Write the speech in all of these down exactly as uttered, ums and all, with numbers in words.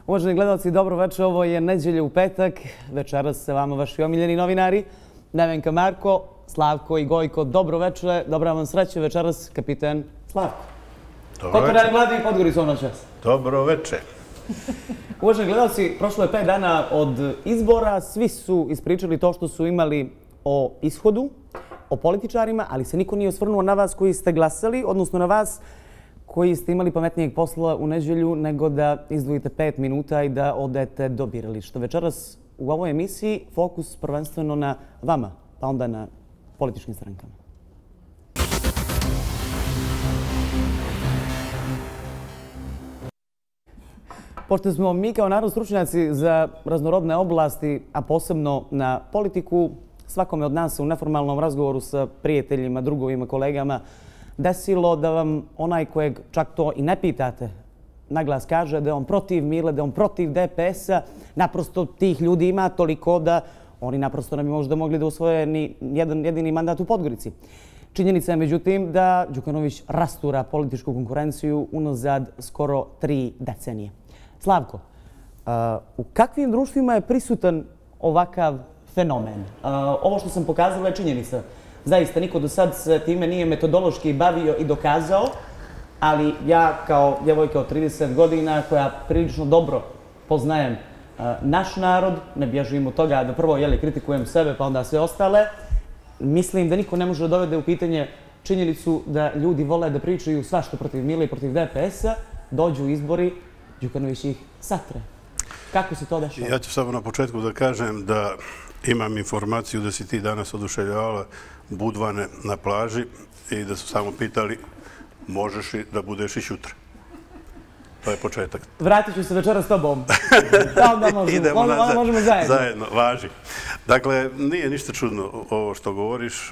Uvaženi gledalci, dobro večer. Ovo je Neđelja u petak. Večeras sa vama vaši omiljeni novinari. Nevenka Marko, Slavko i Gojko. Dobro večer. Dobra vam sreće. Večeras kapitan Slavko. Dobro večer. Koliko radi Podgorica ono čas? Dobro večer. Uvaženi gledalci, prošlo je pet dana od izbora. Svi su ispričali to što su imali o ishodu, o političarima, ali se niko nije osvrnuo na vas koji ste glasali, odnosno na vas koji ste imali pametnijeg posla u Neđelju nego da izdvojite pet minuta i da odete do birališta. Večeras u ovoj emisiji fokus prvenstveno na vama, pa onda na političkim strankama. Pošto smo mi kao narod stručnjaci za raznorodne oblasti, a posebno na politiku, svakome od nas u neformalnom razgovoru sa prijateljima, drugovima, kolegama, desilo da vam onaj kojeg čak to i ne pitate naglas kaže da je on protiv Mile, da je on protiv D P S-a. Naprosto tih ljudi ima toliko da oni naprosto ne bi možda mogli da osvoje ni jedan jedini mandat u Podgorici. Činjenica je međutim da Đukanović rastura političku konkurenciju unazad skoro tri decenije. Slavko, u kakvim društvima je prisutan ovakav fenomen? Ovo što sam pokazala je činjenica. Zaista, niko do sad se time nije metodološki bavio i dokazao, ali ja kao djevojka od trideset godina koja prilično dobro poznajem naš narod, ne bježim od toga da prvo jeli, kritikujem sebe pa onda sve ostale, mislim da niko ne može da dovede u pitanje činjenicu da ljudi vole da pričaju svašta protiv Mile i protiv D P S-a, dođu izbori, Đukanović ih satre. Kako se to dešava? Ja ću samo na početku da kažem da imam informaciju da si ti danas oduševljavala budvane na plaži i da su samo pitali možeš li da budeš i šutra. To je početak. Vratit ću se večera s tobom. Onda možemo, Idemo onda nazad. možemo zajedno. Zajedno, važi. Dakle, nije ništa čudno ovo što govoriš.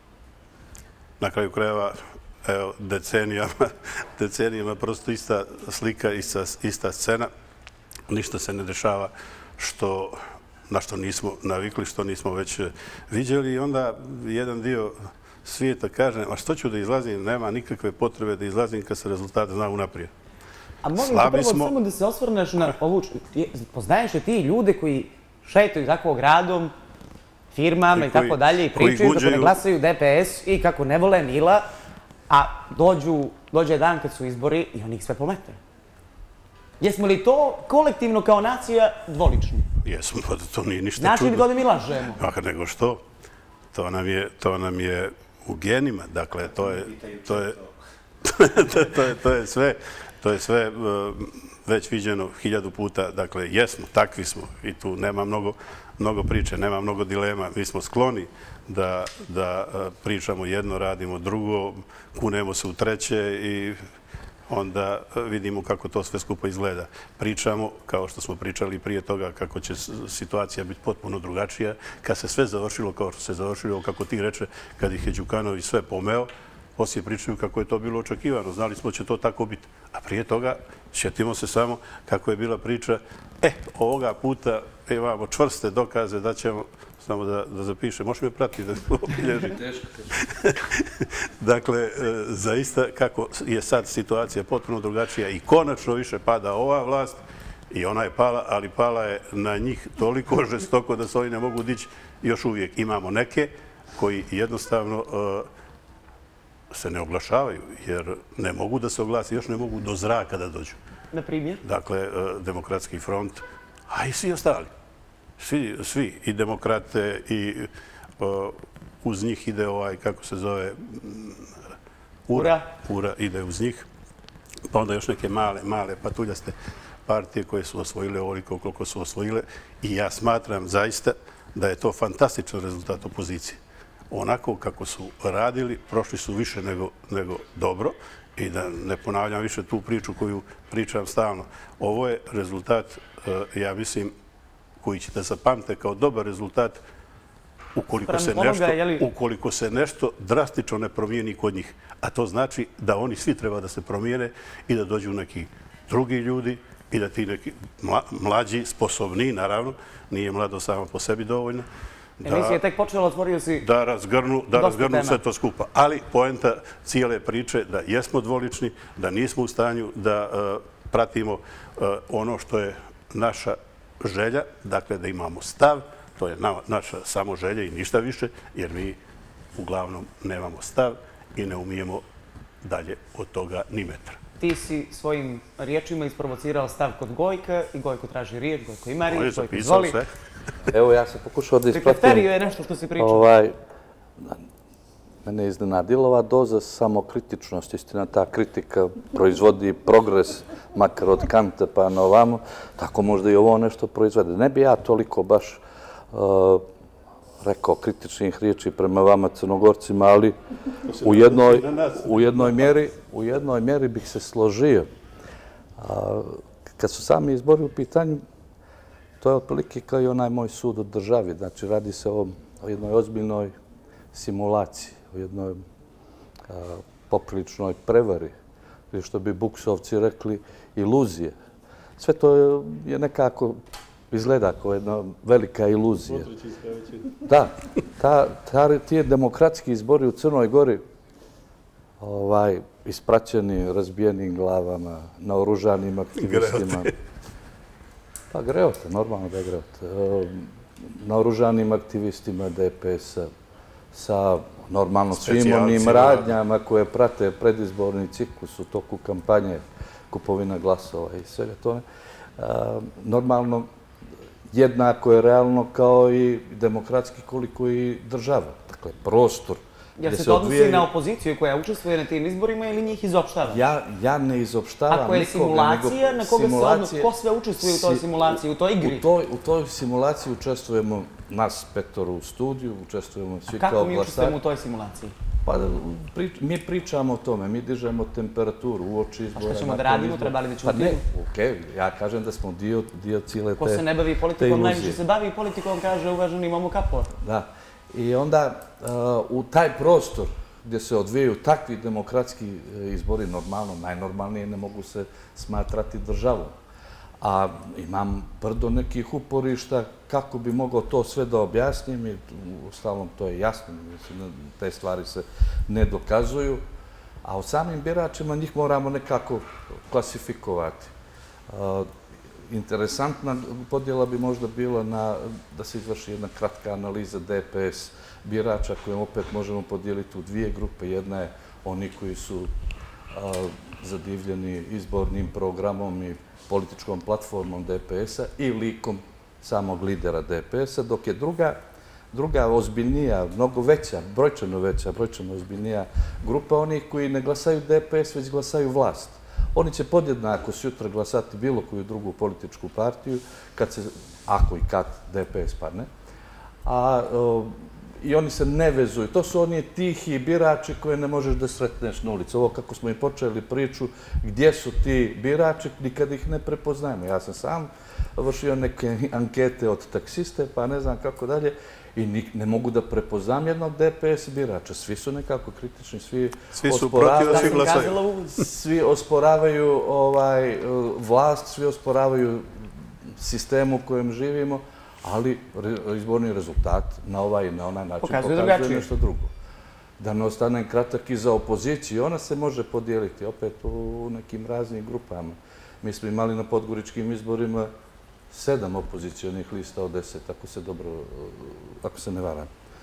Na kraju krajeva, evo, decenijama, decenijama prosto ista slika, ista, ista scena. Ništa se ne dešava što na što nismo navikli, što nismo već vidjeli. I onda jedan dio svijeta kaže, a što ću da izlazim? Nema nikakve potrebe da izlazim kad se rezultate zna unaprijed. A molim te prvo samo da se osvrneš na ovu... Poznaješ li ti ljude koji šetaju tako gradom, firmama i tako dalje i pričaju kako ne glasaju D P S i kako ne vole Mila, a dođe dan kad su izbori i oni ih sve pomete? Jesmo li to kolektivno kao nacija dvolični? Jesmo, pa to nije ništa čudno. Znači li god da mi lažemo? Pa nego što? To nam je, to nam je u genima. Dakle, to je, to je, to je, to je sve, to je sve već viđeno hiljadu puta. Dakle, jesmo, takvi smo i tu nema mnogo, mnogo priče, nema mnogo dilema. Mi smo skloni da, da pričamo jedno, radimo drugo, kunemo se u treće i onda vidimo kako to sve skupo izgleda. Pričamo, kao što smo pričali prije toga, kako će situacija biti potpuno drugačija. Kad se sve završilo kao što se završilo, kako ti reče, kad ih je Đukanović sve pomeo, poslije pričaju kako je to bilo očekivano. Znali smo će to tako biti. A prije toga, sjetimo se samo kako je bila priča, e, ovoga puta imamo čvrste dokaze da ćemo, samo da, da zapišem, možeš me pratiti da obilježim? Teško, teško. Dakle, zaista kako je sad situacija potpuno drugačija i konačno više pada ova vlast i ona je pala, ali pala je na njih toliko žestoko da se oni ne mogu dići. Još uvijek imamo neke koji jednostavno se ne oglašavaju jer ne mogu da se oglasi, još ne mogu do zraka da dođu. Na primjer? Dakle, Demokratski front, a i svi ostali. Svi, svi, i demokrate, i uh, uz njih ide ovaj, kako se zove, Ura. Ura ide uz njih. Pa onda još neke male, male patuljaste partije koje su osvojile ovoliko koliko su osvojile. I ja smatram zaista da je to fantastičan rezultat opozicije. Onako kako su radili, prošli su više nego, nego dobro. I da ne ponavljam više tu priču koju pričam stalno. Ovo je rezultat, uh, ja mislim, koji će da zapamte kao dobar rezultat ukoliko se, nešto, ukoliko se nešto drastično ne promijeni kod njih. A to znači da oni svi treba da se promijene i da dođu neki drugi ljudi i da ti neki mlađi, sposobni, naravno, nije mlado samo po sebi dovoljno, Emisija je tek počela, otvorio si da razgrnu, da razgrnu sve to skupa. Ali poenta cijele priče da jesmo dvolični, da nismo u stanju da uh, pratimo uh, ono što je naša želja, dakle da imamo stav, to je naša samo želja i ništa više, jer mi uglavnom nemamo stav i ne umijemo dalje od toga ni metra. Ti si svojim riječima isprovocirao stav kod Gojka i Gojko traži riječ, Gojko ima riječ, Gojko izvoli. Evo, ja sam pokušao da ispratim... Prikreterio je nešto što si pričao. Ovaj, mene je iznenadila ova doza samokritičnosti. Istina, ta kritika proizvodi progres, makar od Kanta pa na ovamo, tako možda i ovo nešto proizvede. Ne bi ja toliko baš uh, rekao kritičnih riječi prema vama crnogorcima, ali u jednoj, u jednoj, mjeri, u jednoj mjeri bih se složio. Uh, kad su sami izbori u pitanju, to je otprilike kao i onaj moj sud o državi. Znači, radi se o, o jednoj ozbiljnoj simulaciji, o jednoj a, popriličnoj prevari, ili što bi buksovci rekli, iluzije. Sve to je, je nekako izgleda kao jedna velika iluzija. Da, ta, ta, ti demokratski izbori u Crnoj Gori ovaj, ispraćeni razbijenim glavama, naoružanim aktivistima. Pa greote, normalno da je greote. Naoružanim aktivistima D P S-a, sa normalno svim onim radnjama koje prate predizborni ciklus u toku kampanje, kupovina glasova i svega tome. Normalno, jednako je realno kao i demokratski koliko i država. Dakle, prostor. Jel se to odnosi na opoziciju koja učestvuje na tim izborima ili njih izopštava? Ja, ja ne izopštavam nikoga. Ako je simulacija, na koga se odnosi, ko sve učestvuje u toj simulaciji, u toj igri? U toj, u toj simulaciji učestvujemo nas petoro u studiju, učestvujemo svi kao glasači. Kako mi učestvujemo u toj simulaciji? Pa pri, mi pričamo o tome, mi dižemo temperaturu u oči izbora. A što ćemo da radimo, trebali da ćemo pa ne, okej, okay, ja kažem da smo dio, dio cijele te, ko se ne bavi politikom, najviše se bavi politikom, kaže uvaženi Momo Kapor. Da. I onda u taj prostor gdje se odvijaju takvi demokratski izbori, normalno, najnormalnije ne mogu se smatrati državom. A imam brdo nekih uporišta kako bi mogao to sve da objasnim i u stalnom to je jasno, mislim, te stvari se ne dokazuju. A o samim biračima njih moramo nekako klasifikovati. Interesantna podjela bi možda bila na, da se izvrši jedna kratka analiza D P S birača kojem opet možemo podijeliti u dvije grupe. Jedna je oni koji su a, zadivljeni izbornim programom i političkom platformom D P S-a i likom samog lidera D P S-a, dok je druga, druga ozbiljnija, mnogo veća, brojčano veća, brojčano ozbiljnija grupa onih koji ne glasaju D P S, već glasaju vlast. Oni će podjednako sutra glasati bilo koju drugu političku partiju, kad se, ako i kad D P S padne. A, o, i oni se ne vezuju. To su oni tihi birači koje ne možeš da sretneš na ulici. Ovo kako smo i počeli priču, gdje su ti birači, nikad ih ne prepoznajemo. Ja sam sam vršio neke ankete od taksiste, pa ne znam kako dalje, i ne mogu da prepoznam jednog D P S birača. Svi su nekako kritični, svi, svi su protiv, svi glasaju. Svi osporavaju ovaj, vlast, svi osporavaju sistemu u kojem živimo, ali izborni rezultat na ovaj i na onaj način pokazuje, pokazuje nešto drugo. Da ne ostane kratak i za opoziciju, ona se može podijeliti opet u nekim raznim grupama. Mi smo imali na podgoričkim izborima sedam opozicionih lista od deset, ako se dobro, ako se ne varam.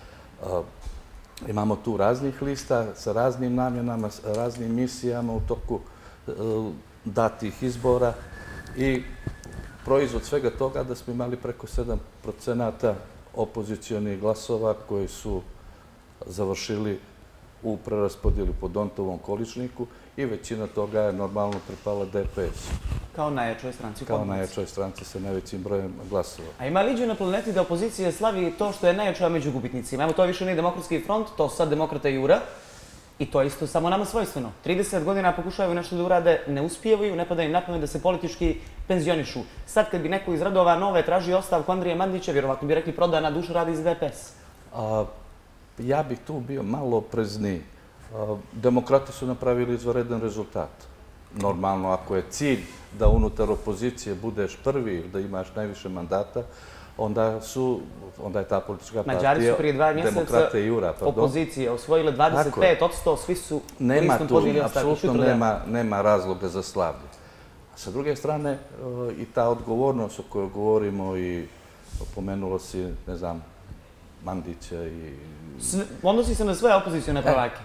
Imamo tu raznih lista sa raznim namjenama, raznim misijama u toku datih izbora i proizvod svega toga da smo imali preko sedam procenata opozicionih glasova koji su završili u preraspodjeli po Dontovom količniku i većina toga je normalno pripala D P S. Kao najjačoj stranci u Kao najjačoj stranci sa najvećim brojem glasova. A ima liđe na planeti da opozicija slavi to što je najjača među gubitnicima? Evo, to više nije Demokratski front, to su sad Demokrata i Jura. I to je isto samo nama svojstveno. trideset godina pokušavaju nešto da urade, ne uspijevaju, ne pada im na pamet da se politički penzionišu. Sad kad bi neko iz radova Nove tražio ostavku Andrije Mandića, vjerovatno bi rekli prodana duša radi iz D P S. A, ja bih tu bio malo oprezniji. Demokrati su napravili izvanredan rezultat. Normalno, ako je cilj da unutar opozicije budeš prvi, da imaš najviše mandata, onda su, onda je ta politička partija Mađari su prije dva mjeseca opozicije osvojile dvadeset pet posto, svi su nema tu, apsolutno nema, nema razloga za slavlje. Sa druge strane, i ta odgovornost o kojoj govorimo i pomenulo si, ne znam, Mandića i... Odnosi se na sve opozicijone prvake.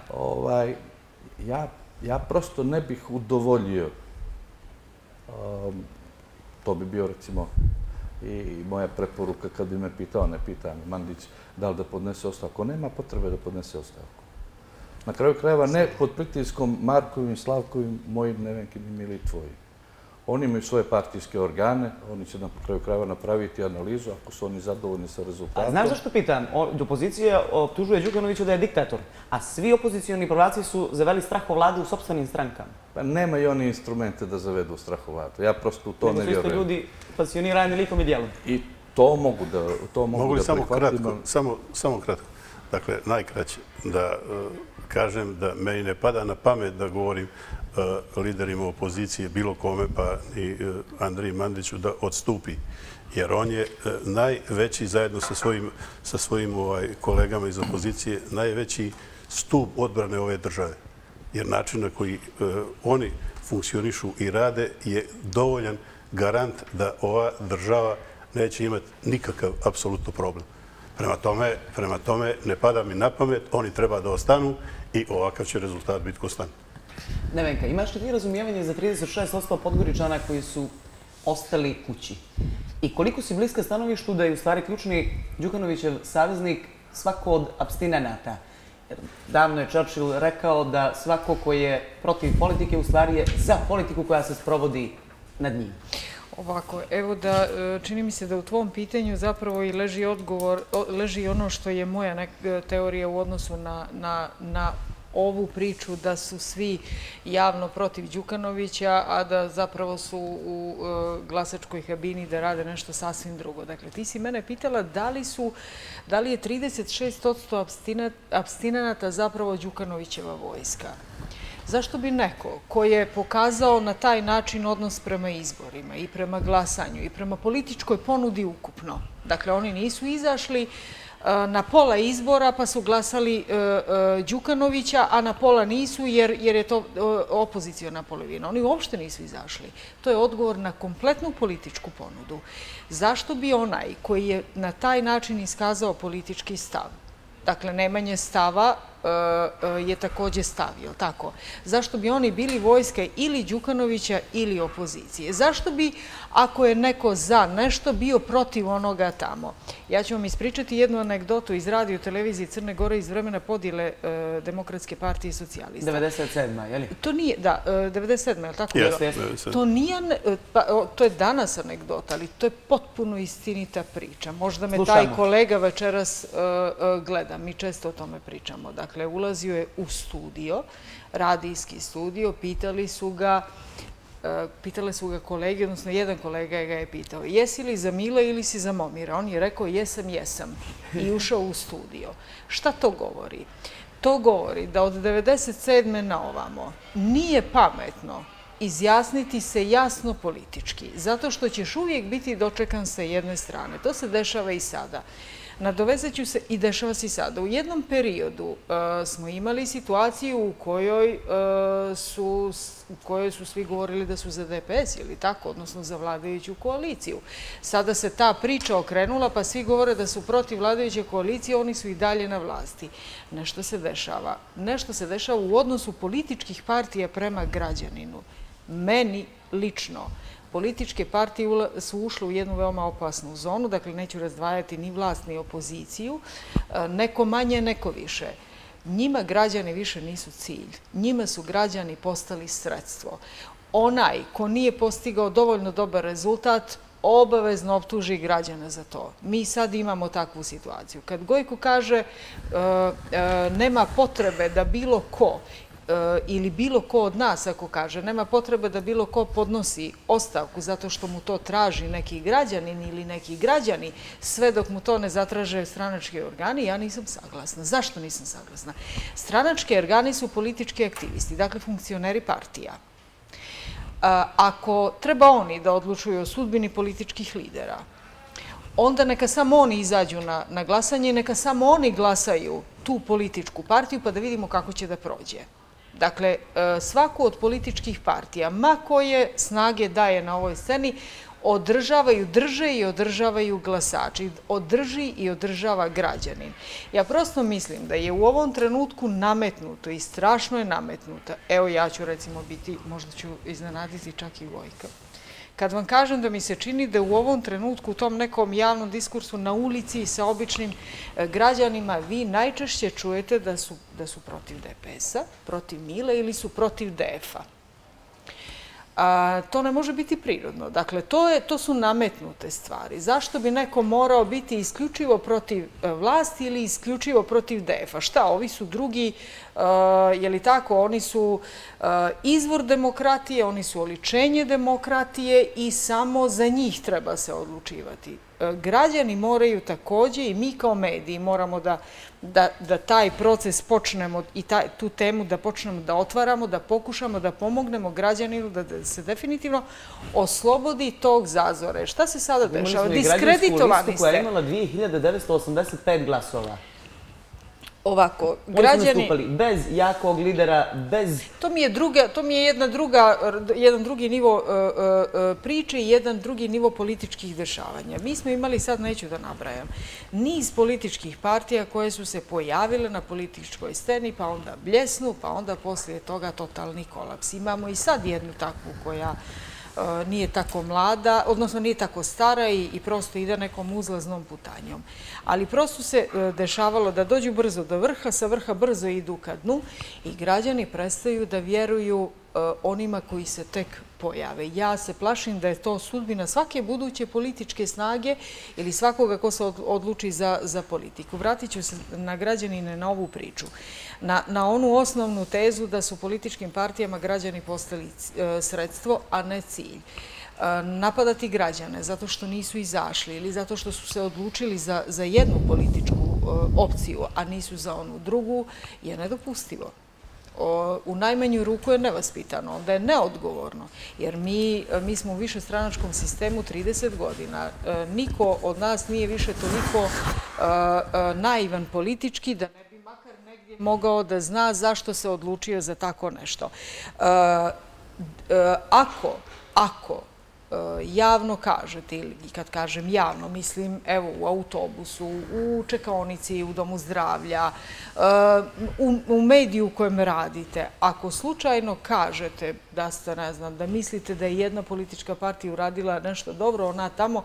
Ja prosto ne bih udovoljio, to bi bio, recimo, i moja preporuka kad bi me pitao, ne pita me Mandić, da li da podnese ostavku. Nema potrebe da podnese ostavku. Na kraju krajeva ne pod pritiskom Markovim, Slavkovim, mojim, Nevenkinim ili tvojim. Oni imaju svoje partijske organe, oni će na kraju krajeva napraviti analizu, ako su oni zadovoljni sa rezultatom. Znaš zašto pitam? Opozicija optužuje Đukanovića da je diktator, a svi opozicijoni prvaci su zaveli strah o vladu u sopstvenim strankama. Pa nema i oni instrumente da zavedu strah o vladu. Ja prosto u to ne vjerujem. Nego su isto ljudi pasionirani likom i dijelom. I to mogu da prihvatim. Mogu li samo kratko, samo kratko, dakle, najkraće, da kažem da meni ne pada na pamet da govorim liderima opozicije, bilo kome, pa i Andriji Mandiću, da odstupi. Jer on je najveći, zajedno sa svojim kolegama iz opozicije, najveći stup odbrane ove države. Jer način na koji oni funkcionišu i rade je dovoljan garant da ova država neće imati nikakav apsolutno problem. Prema tome, ne pada mi na pamet, oni treba da ostanu i ovakav će rezultat biti konstant. Nevenka, imaš li ti razumijevanje za trideset šest posto Podgoričana koji su ostali kući? I koliko si bliska stanovištu da je u stvari ključni Đukanovićev saveznik svako od apstinenata? Davno je Churchill rekao da svako ko je protiv politike u stvari je za politiku koja se sprovodi nad njim. Ovako, evo da čini mi se da u tvom pitanju zapravo i leži odgovor, leži ono što je moja teorija u odnosu na ovu priču da su svi javno protiv Đukanovića, a da zapravo su u glasačkoj kabini da rade nešto sasvim drugo. Dakle, ti si mene pitala da li je trideset šest posto apstinenata zapravo Đukanovićeva vojska. Zašto bi neko ko je pokazao na taj način odnos prema izborima i prema glasanju i prema političkoj ponudi ukupno, dakle, oni nisu izašli na pola izbora pa su glasali Đukanovića, a na pola nisu jer je to opozicijona polovina. Oni uopšte nisu izašli. To je odgovor na kompletnu političku ponudu. Zašto bi onaj koji je na taj način iskazao politički stav, dakle, nemanje stava je također stavio, tako. Zašto bi oni bili vojska ili Đukanovića ili opozicije? Zašto bi, ako je neko za nešto, bio protiv onoga tamo? Ja ću vam ispričati jednu anegdotu iz radio televizije Crne Gore iz vremena podjele Demokratske partije socijalista. devedeset sedma, je li? To nije, da, devedeset sedma, je li tako bilo? To nije, to je danas anegdota, ali to je potpuno istinita priča. Možda me taj kolega večeras gleda, mi često o tome pričamo. Dakle, ulazio je u studio, radijski studio, pitali su ga, pitale su ga kolege, odnosno jedan kolega ga je pitao, jesi li za Mila ili si za Momira? On je rekao, jesam, jesam, i ušao u studio. Šta to govori? To govori da od devedeset sedme na ovamo nije pametno izjasniti se jasno politički, zato što ćeš uvijek biti dočekan sa jedne strane. To se dešava i sada. Nadovezat ću se i dešava se i sada. U jednom periodu smo imali situaciju u kojoj su svi govorili da su za D P S ili tako, odnosno za vladajuću koaliciju. Sada se ta priča okrenula pa svi govore da su protiv vladajuće koalicije, oni su i dalje na vlasti. Nešto se dešava. Nešto se dešava u odnosu političkih partija prema građaninu. Meni lično političke partije su ušle u jednu veoma opasnu zonu, dakle neću razdvajati ni vlast ni opoziciju, neko manje, neko više. Njima građani više nisu cilj, njima su građani postali sredstvo. Onaj ko nije postigao dovoljno dobar rezultat, obavezno optuži građana za to. Mi sad imamo takvu situaciju. Kad Gojko kaže nema potrebe da bilo ko ili bilo ko od nas, ako kaže, nema potrebe da bilo ko podnosi ostavku zato što mu to traži neki građanin ili neki građani, sve dok mu to ne zatraže stranački organi, ja nisam saglasna. Zašto nisam saglasna? Stranački organi su politički aktivisti, dakle funkcioneri partija. Ako treba oni da odlučuju o sudbini političkih lidera, onda neka samo oni izađu na glasanje i neka samo oni glasaju tu političku partiju pa da vidimo kako će da prođe. Dakle, svaku od političkih partija, ma koje snage daje na ovoj sceni, održavaju, drže i održavaju glasači, održi i održava građanin. Ja prosto mislim da je u ovom trenutku nametnuto i strašno je nametnuto. Evo ja ću recimo biti, možda ću iznenaditi čak i Gojka. Kad vam kažem da mi se čini da u ovom trenutku u tom nekom javnom diskursu na ulici sa običnim građanima vi najčešće čujete da su, da su protiv D P S-a, protiv Mile ili su protiv D F-a. A, to ne može biti prirodno. Dakle, to, je, to su nametnute stvari. Zašto bi neko morao biti isključivo protiv vlasti ili isključivo protiv D F-a? Šta, ovi su drugi, uh, je li tako, oni su uh, izvor demokratije, oni su oličenje demokratije i samo za njih treba se odlučivati. Uh, građani moraju takođe i mi kao mediji moramo da Da, da taj proces počnemo i taj, tu temu da počnemo da otvaramo, da pokušamo da pomognemo građaninu da, da se definitivno oslobodi tog zazore. Šta se sada dešava? Diskreditovani ste. Imali smo i građansku listu koja je imala dve hiljade devetsto osamdeset pet glasova. Ovako, građani... Oni su nastupali bez jakog lidera, bez... To mi je, druga, to mi je jedna druga, jedan drugi nivo uh, uh, priče i jedan drugi nivo političkih dešavanja. Mi smo imali, sad neću da nabrajam, niz političkih partija koje su se pojavile na političkoj sceni, pa onda bljesnu, pa onda poslije toga totalni kolaps. Imamo i sad jednu takvu koja nije tako mlada, odnosno nije tako stara i, i prosto ide nekom uzlaznom putanjom. Ali prosto se dešavalo da dođu brzo do vrha, sa vrha brzo idu ka dnu i građani prestaju da vjeruju onima koji se tek pojave. Ja se plašim da je to sudbina svake buduće političke snage ili svakoga ko se odluči za, za politiku. Vratit ću se na građanine na ovu priču. Na, na onu osnovnu tezu da su političkim partijama građani postali sredstvo, a ne cilj. Napadati građane zato što nisu izašli ili zato što su se odlučili za, za jednu političku opciju, a nisu za onu drugu, je nedopustivo. U najmanju ruku je nevaspitano, onda je neodgovorno, jer mi, mi smo u višestranačkom sistemu trideset godina. Niko od nas nije više toliko naivan politički da ne bi makar negdje mogao da zna zašto se odlučio za tako nešto. Ako, ako javno kažete, ili kad kažem javno, mislim evo u autobusu, u čekaonici, u domu zdravlja, u, u mediju u kojem radite, ako slučajno kažete da ste, ne znam, da mislite da je jedna politička partija uradila nešto dobro, ona tamo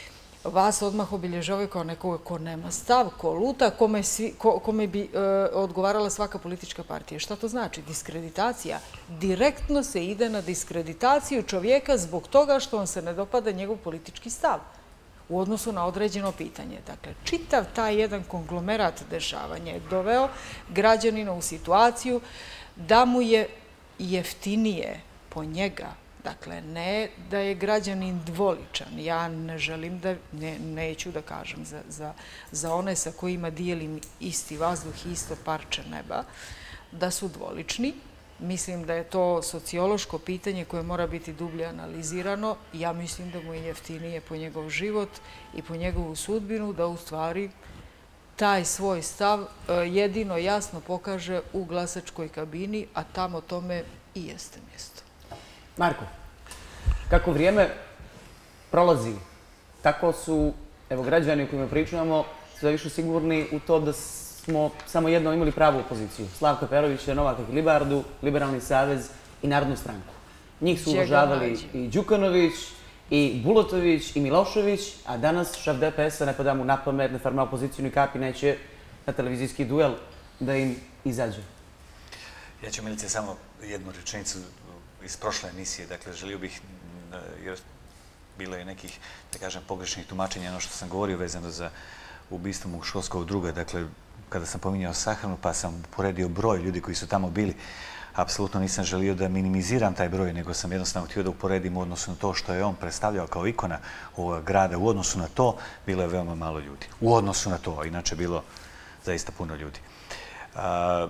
vas odmah obilježavaju kao nekoga ko nema stav, ko luta, kome, svi, ko, kome bi e, odgovarala svaka politička partija. Šta to znači? Diskreditacija. Direktno se ide na diskreditaciju čovjeka zbog toga što vam se ne dopada njegov politički stav u odnosu na određeno pitanje. Dakle, čitav taj jedan konglomerat dešavanja je doveo građanina u situaciju da mu je jeftinije po njega. Dakle, ne da je građanin dvoličan. Ja ne želim da, ne, neću da kažem za, za, za one sa kojima dijelim isti vazduh i isto parče neba, da su dvolični. Mislim da je to sociološko pitanje koje mora biti dublje analizirano. Ja mislim da mu je jeftinije po njegov život i po njegovu sudbinu da u stvari taj svoj stav jedino jasno pokaže u glasačkoj kabini, a tamo tome i jeste mjesto. Marko, kako vrijeme prolazi, tako su, evo, građani o kojima pričamo sve više sigurni u to da smo samo jedno imali pravu opoziciju. Slavka Perovića, Novaka Hilibardu, Liberalni savez i Narodnu stranku. Njih su uvažavali i Đukanović, i Bulatović, i Milošević, a danas šef D P S-a ne pada mu na pamet, ne farma opoziciju ni kapi, neće na televizijski duel da im izađe. Ja ću, Milice, samo jednu rečenicu iz prošle emisije. Dakle, želio bih, jer bilo je nekih, da kažem, pogrešnih tumačenja, ono što sam govorio vezano za ubistvo mog školskog druga. Dakle, kada sam pominjao sahranu, pa sam poredio broj ljudi koji su tamo bili, apsolutno nisam želio da minimiziram taj broj, nego sam jednostavno htio da uporedim u odnosu na to što je on predstavljao kao ikona ovog grada. U odnosu na to bilo je veoma malo ljudi. U odnosu na to, a inače bilo zaista puno ljudi. A,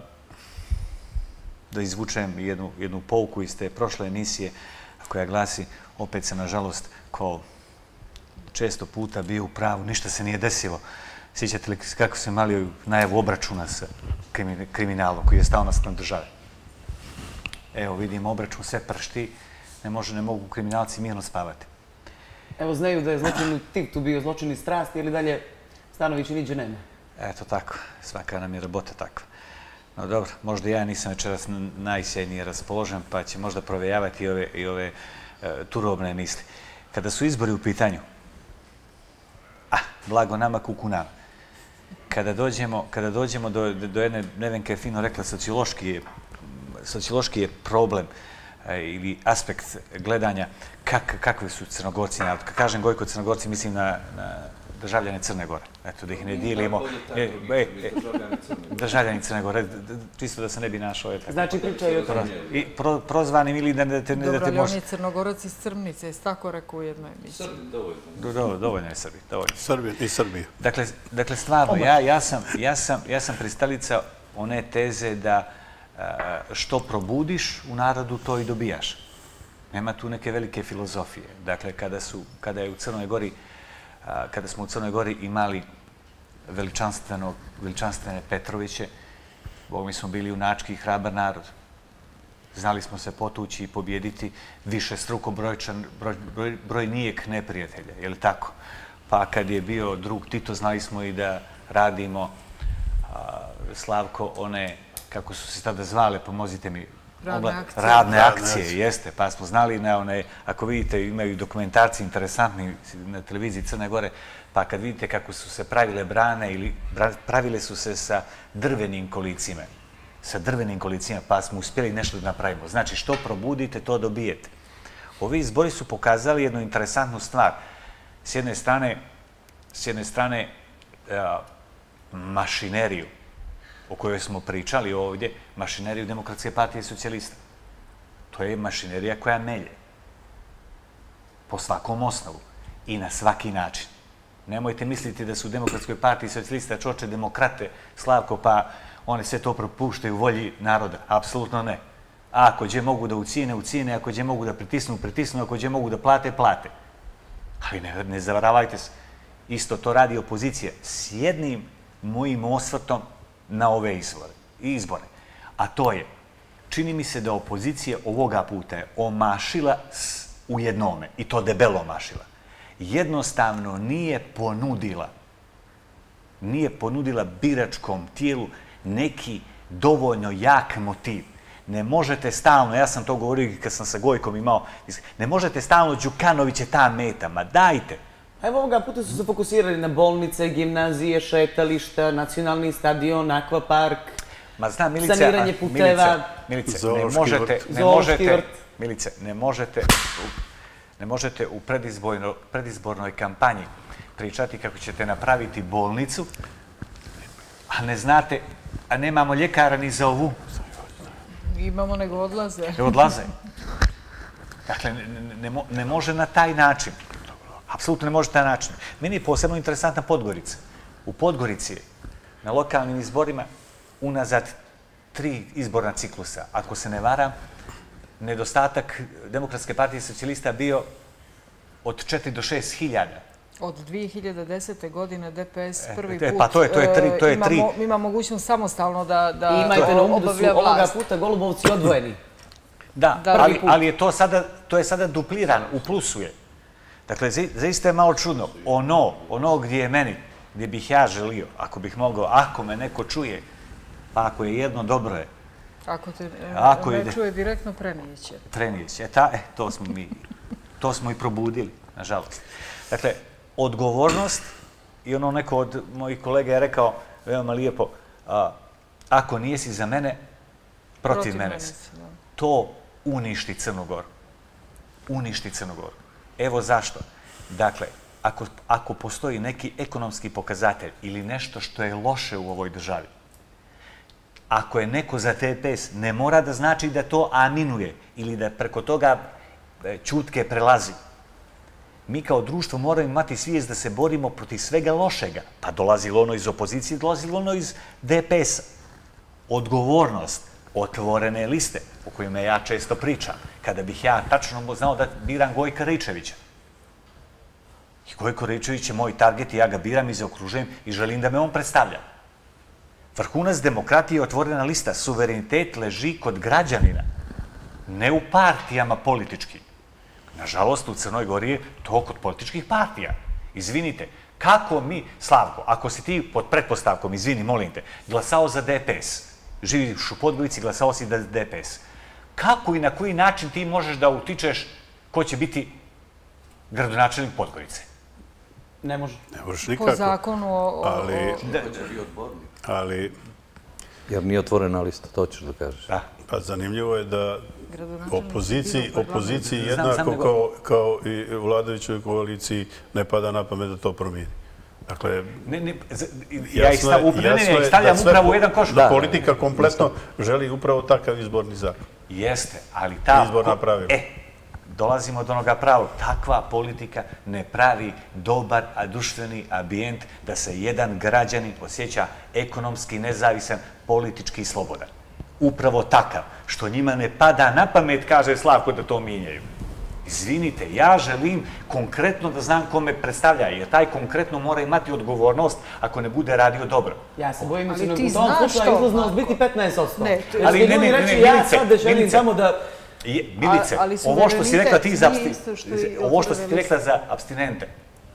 da izvučem jednu, jednu pouku iz te prošle emisije koja glasi, opet se nažalost kao često puta bio u pravu, ništa se nije desilo. Sjećate li kako se malio najavu obračuna sa kriminalom koji je stao na stranu države? Evo, vidim obračun, sve pršti, ne može, ne mogu kriminalci mirno spavati. Evo, znaju da je zločin u Tivtu bio zločin iz strasti ili dalje Stanović i niđe nema? Eto tako, svaka nam je rabota takva. No dobro, možda ja nisam večeras najsjajnije raspoložen, pa će možda provejavati i ove, i ove uh, turobne misli. Kada su izbori u pitanju, ah, blago nama, kuku nama. Kada dođemo, kada dođemo do, do jedne, Nevenka je fino rekla, sociološki je, sociološki je problem uh, ili aspekt gledanja kak, kakvi su Crnogorci narod. Kad kažem Gojko Crnogorci, mislim na, na državljane Crne Gore. Eto, da ih ne dijelimo. E, e, e, državljani Crne Gore, čisto da se ne bi našao. Znači, pričaju o tome. I pro, prozvanim ili da, da te, ne, da te Dobro, ali može... on je Crnogorac iz Crmnice, je tako rekao u jednoj emisiji. Dovoljno. Dovoljno je Srbi. Dovoljno. Srbija i Srbija. Dakle, dakle stvarno, ja, ja, sam, ja, sam, ja sam pristalica one teze da a, što probudiš u narodu, to i dobijaš. Nema tu neke velike filozofije. Dakle, kada, su, kada je u Crnoj Gori kada smo u Crnoj Gori imali veličanstvene Petroviće, mi smo bili junački i hrabar narod. Znali smo se potući i pobjediti više struko brojčan, broj, broj, brojnijeg neprijatelja, je li tako? Pa kad je bio drug Tito, znali smo i da radimo, a, Slavko, one, kako su se tada zvale, pomozite mi, Radne akcije. Radne akcije, jeste. Pa smo znali na one, ako vidite, imaju dokumentarci interesantni na televiziji Crne Gore, pa kad vidite kako su se pravile brane ili pravile su se sa drvenim kolicima, sa drvenim kolicima, pa smo uspjeli nešto da napravimo. Znači, što probudite, to dobijete. Ovi izbori su pokazali jednu interesantnu stvar. S jedne strane, s jedne strane, mašineriju o kojoj smo pričali ovdje, mašineriju Demokratske partije socijalista. To je mašinerija koja melje. Po svakom osnovu i na svaki način. Nemojte misliti da su u Demokratskoj partiji socijalista čoče demokrate, Slavko, pa oni sve to propuštaju volji naroda. Apsolutno ne. A ako gdje mogu da ucijene, ucijene, ako gdje mogu da pritisnu, pritisnu, ako gdje mogu da plate, plate. Ali ne, ne zavaravajte se. Isto to radi opozicija s jednim mojim osvrtom na ove izbore, izbore. A to je, čini mi se da opozicija ovoga puta je omašila u jednome, i to debelo omašila. Jednostavno nije ponudila, nije ponudila biračkom tijelu neki dovoljno jak motiv. Ne možete stalno, ja sam to govorio kad sam sa Gojkom imao, ne možete stalno Đukanović je ta meta, ma dajte. Evo ovoga puta su se fokusirali na bolnice, gimnazije, šetališta, nacionalni stadion, akvapark, Ma znam, Milice, saniranje puteva, Milice, ne možete, ne možete, Milice, ne možete, ne možete u predizbornoj, predizbornoj kampanji pričati kako ćete napraviti bolnicu, a ne znate, a nemamo ljekara ni za ovu. Imamo, nego odlaze. Ne odlaze. Dakle, ne, ne, ne može na taj način. Apsolutno ne može na taj način. Meni je posebno interesantna Podgorica. U Podgorici je na lokalnim izborima unazad tri izborna ciklusa. Ako se ne varam, nedostatak Demokratske partije socijalista bio od četiri do šest hiljada. Od dvije hiljade desete. godine D P S prvi e, put pa to je, to je tri, to je ima, tri. mo, ima mogućnost samostalno da, da I imajte na umu da su obavlja ovoga vlast. puta Golubovci odvojeni. Da, Da, ali, put. ali je to sada, to je sada duplirano, u plusu je. Dakle, zaista je malo čudno. Ono, ono gdje je meni, gdje bih ja želio, ako bih mogao, ako me neko čuje, pa ako je jedno, dobro je. Ako te Ako ne ide. čuje direktno, prenijeće. Prenijeće. E, ta, e, to smo mi, to smo i probudili, nažalost. Dakle, odgovornost, i ono neko od mojih kolega je rekao veoma lijepo, a, ako nijesi za mene, protiv, Protiv mene mene si. si, da. To uništi Crnu Goru. Uništi Crnu Goru. Evo zašto. Dakle, ako, ako postoji neki ekonomski pokazatelj ili nešto što je loše u ovoj državi, ako je neko za T P S, ne mora da znači da to aminuje ili da preko toga e, ćutke prelazi. Mi kao društvo moramo imati svijest da se borimo protiv svega lošega. Pa dolazilo ono iz opozicije, dolazilo ono iz D P S-a. Odgovornost, otvorene liste, o kojima ja često pričam, kada bih ja tačno znao da biram Gojka Ričevića. I Gojko Ričević je moj target i ja ga biram i zaokružujem i želim da me on predstavlja. Vrhunac demokratije je otvorena lista. Suverenitet leži kod građanina. ne u partijama političkim. Nažalost, u Crnoj Gori je to kod političkih partija. Izvinite, kako mi, Slavko, ako si ti pod pretpostavkom, izvini, molim te, glasao za D P S, živiš u Podgorici, glasao si za D P S, kako i na koji način ti možeš da utičeš ko će biti gradonačelnik Podgorice? Ne može. Ne možeš nikako. Po zakonu o... Ali... Ali... Jer nije otvorena lista, to ćeš da kažeš. Da. Pa zanimljivo je da opoziciji, opoziciji Znam, jednako znam nego- kao, kao i vladajućoj koaliciji ne pada na pamet da to promijeni. Dakle, Ne, ne, z- ja ih jasno stav, je- up- ne, ne, jasno ne, ih je stavljam da sve upravo u po- jedan koš. Da politika kompletno želi upravo takav izborni zakon. Jeste, ali ta... Izborna pravila. E, dolazimo do onoga pravog. Takva politika ne pravi dobar a društveni ambijent da se jedan građanin osjeća ekonomski nezavisan, politički slobodan. Upravo takav, što njima ne pada na pamet, kaže Slavko, da to mijenjaju. Izvinite, ja želim konkretno da znam ko me predstavlja, jer taj konkretno mora imati odgovornost ako ne bude radio dobro. Ja se bojim da će Ali nam ti u tom znaš slučaju to, izlaznost Marko. biti petnaest posto. Ne, to- Jer Ali će ne, ljudi ne, ne, reći, ne, ja Milice, sad da želim Milice. samo da... Je, Milice, A- ali ovo što si rekla ti za, suverenitet nije absti- isto što i ovo što si ti otvorene rekla za abstinente.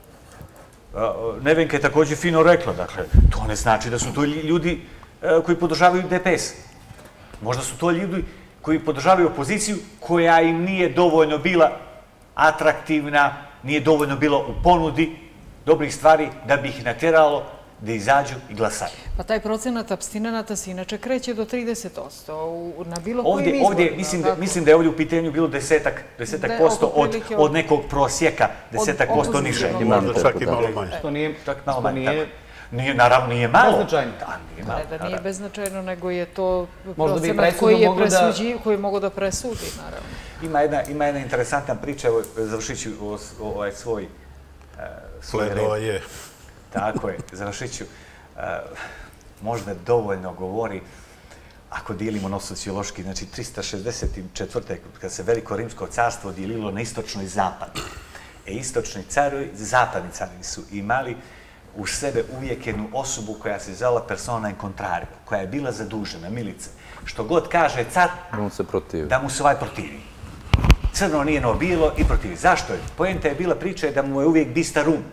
A, Nevenka je također fino rekla, dakle, to ne znači da su to ljudi e, koji podržavaju D P S. Možda su to ljudi koji podržavaju opoziciju koja im nije dovoljno bila atraktivna, nije dovoljno bila u ponudi dobrih stvari da bi ih natjeralo da izađu i glasaju. Pa taj procenat abstinenata se inače kreće do trideset posto u- na bilo kojim Ovdje, izborima. ovdje mislim, da, tako? mislim da je ovdje u pitanju bilo desetak, desetak Da, posto oko od, prilike od od- nekog prosjeka, desetak posto niže. opozicionog. Imam Možda te čak i podatke. malo manje. Što nije, Čak malo što manje, nije tako. Nije, naravno, nije malo. beznačajno. Da, nije malo. Ne da nije naravno. beznačajno, nego je to Možda bi procenat presudno koji je mogli da- presuđi, koji mogu da presudi, naravno. Ima jedna, ima jedna interesantna priča, evo, završit ću o- o- ovaj svoj, uh, svoj red. Pledoje. Tako je, završit ću. Uh, možda dovoljno govori, ako dijelimo na sociološki, znači trista šezdeset četvrte. kad se Veliko Rimsko carstvo dijelilo na istočno i zapadno. E, istočni carovi, zapadni carovi su imali u sebe uvijek jednu osobu koja se zvala persona in contrario, koja je bila zadužena, Milice. Što god kaže car, On se protivi. da mu se ovaj protivi. Crno nije no bilo i protivi. Zašto je? Poenta je bila priča je da mu je uvijek bistar um.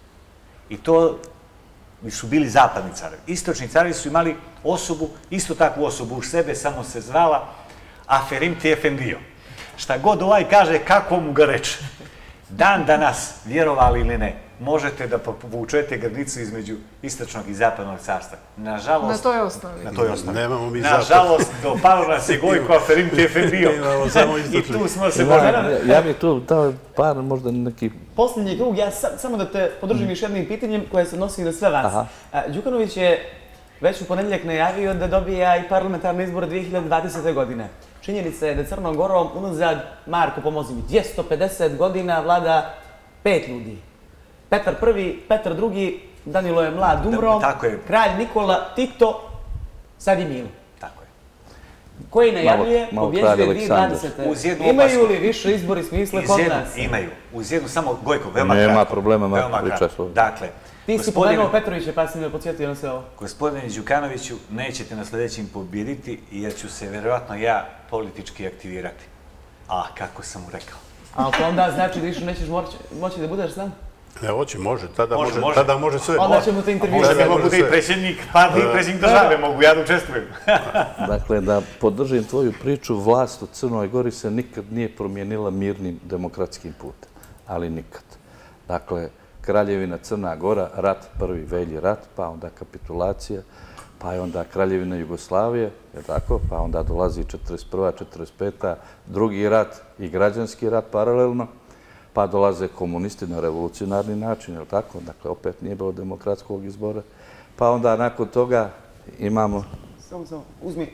I to su bili zapadni carevi. Istočni carevi su imali osobu, isto takvu osobu u sebe, samo se zvala Aferimti Efendio. Šta god ovaj kaže, kako mu ga reče. Dan danas, vjerovali ili ne, možete da povučete granicu između istočnog i zapadnog carstva. Nažalost, Na toj osnovi. na toj osnovi. Nemamo mi zapad. Nažalost, dopalo nas je Gojko Aferimti Efendio. Imamo samo I istočni. tu smo se Ja, možda... ja mi tu dao par možda neki... Posljednji krug, ja sam, samo da te podržim još jednim pitanjem koje se odnosi na sve vas. Aha. A, Đukanović je već u ponedjeljak najavio da dobija i parlamentarne izbore dvije hiljade dvadesete. godine. Činjenica je da Crnom Gorom unazad, Marko, pomozi mi, dvjesto pedeset godina vlada pet ljudi. Petar prvi, Petar drugi, Danilo je mlad umro, tako je. kralj Nikola, Tito, sad i Milo. Tako je. Koji najavljuje, malo pobjeđuje kralj dvije hiljade dvadesete. Uz jednu Imaju opasku. li više izbori smisle Iz kod jednu- nas? Imaju. Uz jednu samo, Gojko, veoma Nema kratko. problema, Marko, Veoma pričaj kratko. slobodno. Dakle, Ti si gospodine- pomenuo Petrovića, pa si me podsjetio na sve ovo. Gospodine Đukanoviću, nećete na sljedećim pobjediti jer ću se vjerojatno ja politički aktivirati. A, kako sam mu rekao. A to onda znači da više nećeš moći, moći da budeš sam? Ne, hoće, može. Tada Može, može, može. tada može sve. Onda ćemo te Možda intervjuirati. Može, ne mogu može da i sve. predsjednik, pa i predsjednik države mogu, ja da učestvujem. Dakle, da podržim tvoju priču, vlast u Crnoj Gori se nikad nije promijenila mirnim demokratskim putem. Ali nikad. Dakle, Kraljevina Crna Gora, rat, prvi velji rat, pa onda kapitulacija, pa je onda Kraljevina Jugoslavije, je tako? Pa onda dolazi četrdeset prva četrdeset peta drugi rat i građanski rat paralelno, pa dolaze komunisti na revolucionarni način, je tako? Dakle, opet nije bilo demokratskog izbora. Pa onda nakon toga imamo... Samo, samo, uzmi.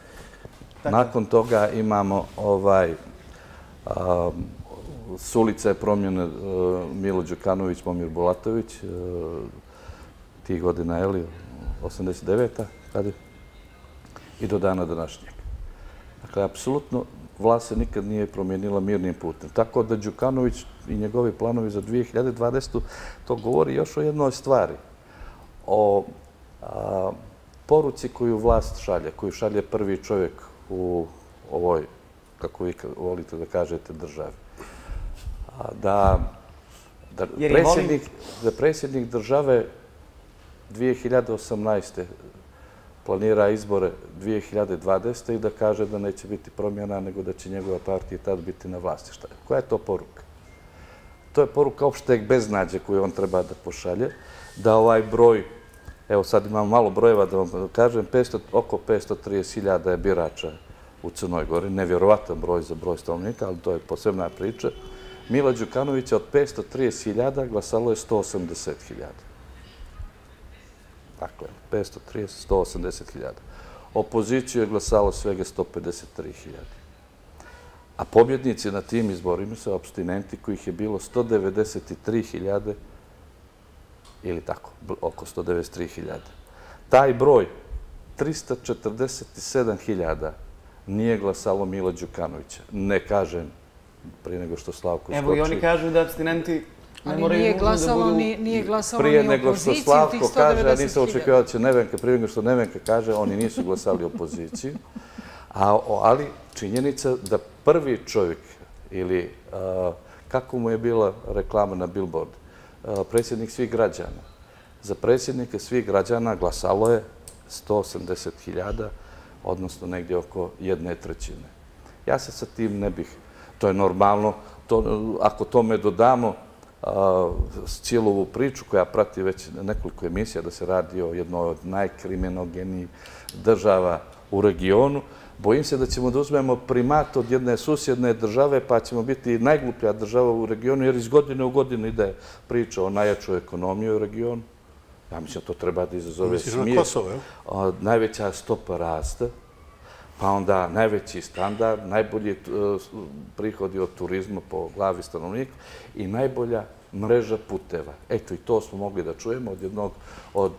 Nakon toga imamo ovaj... Um, s ulice je promjene uh, Milo Đukanović, Momir Bulatović, uh, tih godina, je li, osamdeset deveta kad je, i do dana današnjeg. Dakle, apsolutno vlast se nikad nije promijenila mirnim putem. Tako da Đukanović i njegovi planovi za dvije hiljade dvadesetu. to govori još o jednoj stvari. O a, poruci koju vlast šalje, koju šalje prvi čovjek u ovoj kako vi volite da kažete, državi. Da predsjednik države dvije hiljade osamnaeste. planira izbore dvije hiljade dvadesete. i da kaže da neće biti promjena, nego da će njegova partija tad biti na vlasti. Koja je to poruka? To je poruka opšteg beznađa koju on treba da pošalje, da ovaj broj, evo sad imamo malo brojeva da vam kažem, oko petsto trideset hiljada je birača u Crnoj Gori, nevjerovatan broj za broj stanovnika, ali to je posebna priča. Mila Đukanovića od petsto trideset hiljada glasalo je sto osamdeset hiljada. Dakle, petsto trideset, sto osamdeset hiljada. Opoziciju je glasalo svega sto pedeset tri hiljade. A pobjednici na tim izborima su apstinenti kojih je bilo sto devedeset tri hiljade ili tako, oko sto devedeset tri hiljade. Taj broj, trista četrdeset sedam hiljada, nije glasalo Mila Đukanovića. Ne kažem prije nego što Slavko skoči. Evo i oni kažu da apstinenti ne moraju nije nužno da glasalo budu... ni, nije glasalo Prije ni nego što opoziciju, Slavko tih sto kaže, a devedeset nisam hiljada. očekivao da će Nevenka, prije nego što Nevenka kaže, oni nisu glasali opoziciju. A, ali činjenica da prvi čovjek, ili a, kako mu je bila reklama na billboard, a, predsjednik svih građana. Za predsjednike svih građana glasalo je sto osamdeset hiljada, odnosno negdje oko jedne trećine. Ja se sa tim ne bih, to je normalno, to, ako tome dodamo a, cijelu ovu priču koja prati već nekoliko emisija da se radi o jednoj od najkriminogenijih država u regionu, bojim se da ćemo da uzmemo primat od jedne susjedne države, pa ćemo biti najgluplja država u regionu, jer iz godine u godinu ide priča o najjačoj ekonomiji u regionu. Ja mislim da to treba da izazove smijeh. Misliš na Kosovo, je? Najveća stopa rasta, pa onda najveći standard, najbolji prihodi od turizma po glavi stanovnika i najbolja mreža puteva. Eto, i to smo mogli da čujemo od jednog od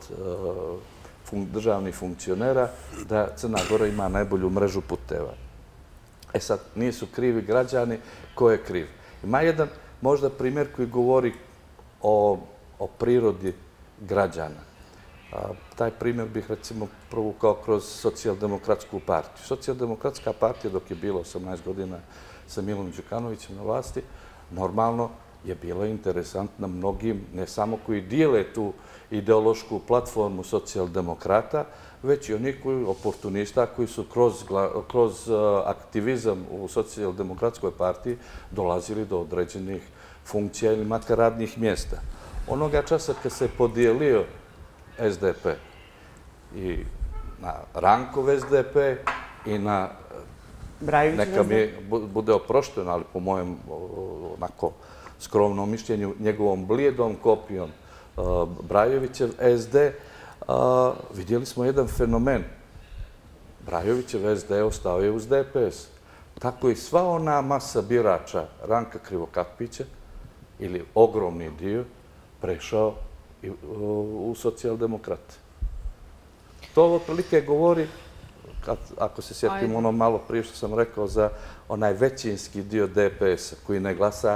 državnih funkcionera, da Crna Gora ima najbolju mrežu puteva. E sad, nisu krivi građani, ko je kriv? Ima jedan možda primjer koji govori o, o prirodi građana. A, taj primjer bih recimo provukao kroz socijaldemokratsku partiju. Socijaldemokratska partija dok je bila osamnaest godina sa Milom Đukanovićem na vlasti, normalno je bila interesantna mnogim, ne samo koji dijele tu ideološku platformu socijaldemokrata, već i oni koji, oportunista koji su kroz, kroz aktivizam u socijaldemokratskoj partiji dolazili do određenih funkcija ili makar radnih mjesta. Onoga časa kad se podijelio es de pe i na Rankov es de pe i na, neka mi bude oprošteno, ali po mojem onako skromnom mišljenju, njegovom blijedom kopijom Brajovićev es de, vidjeli smo jedan fenomen. Brajovićev es de ostao je uz de pe es. Tako i sva ona masa birača Ranka Krivokapića, ili ogromni dio, prešao u socijaldemokrate. To otprilike govori, ako se sjetim ono malo prije što sam rekao, za onaj većinski dio de pe es-a koji ne glasa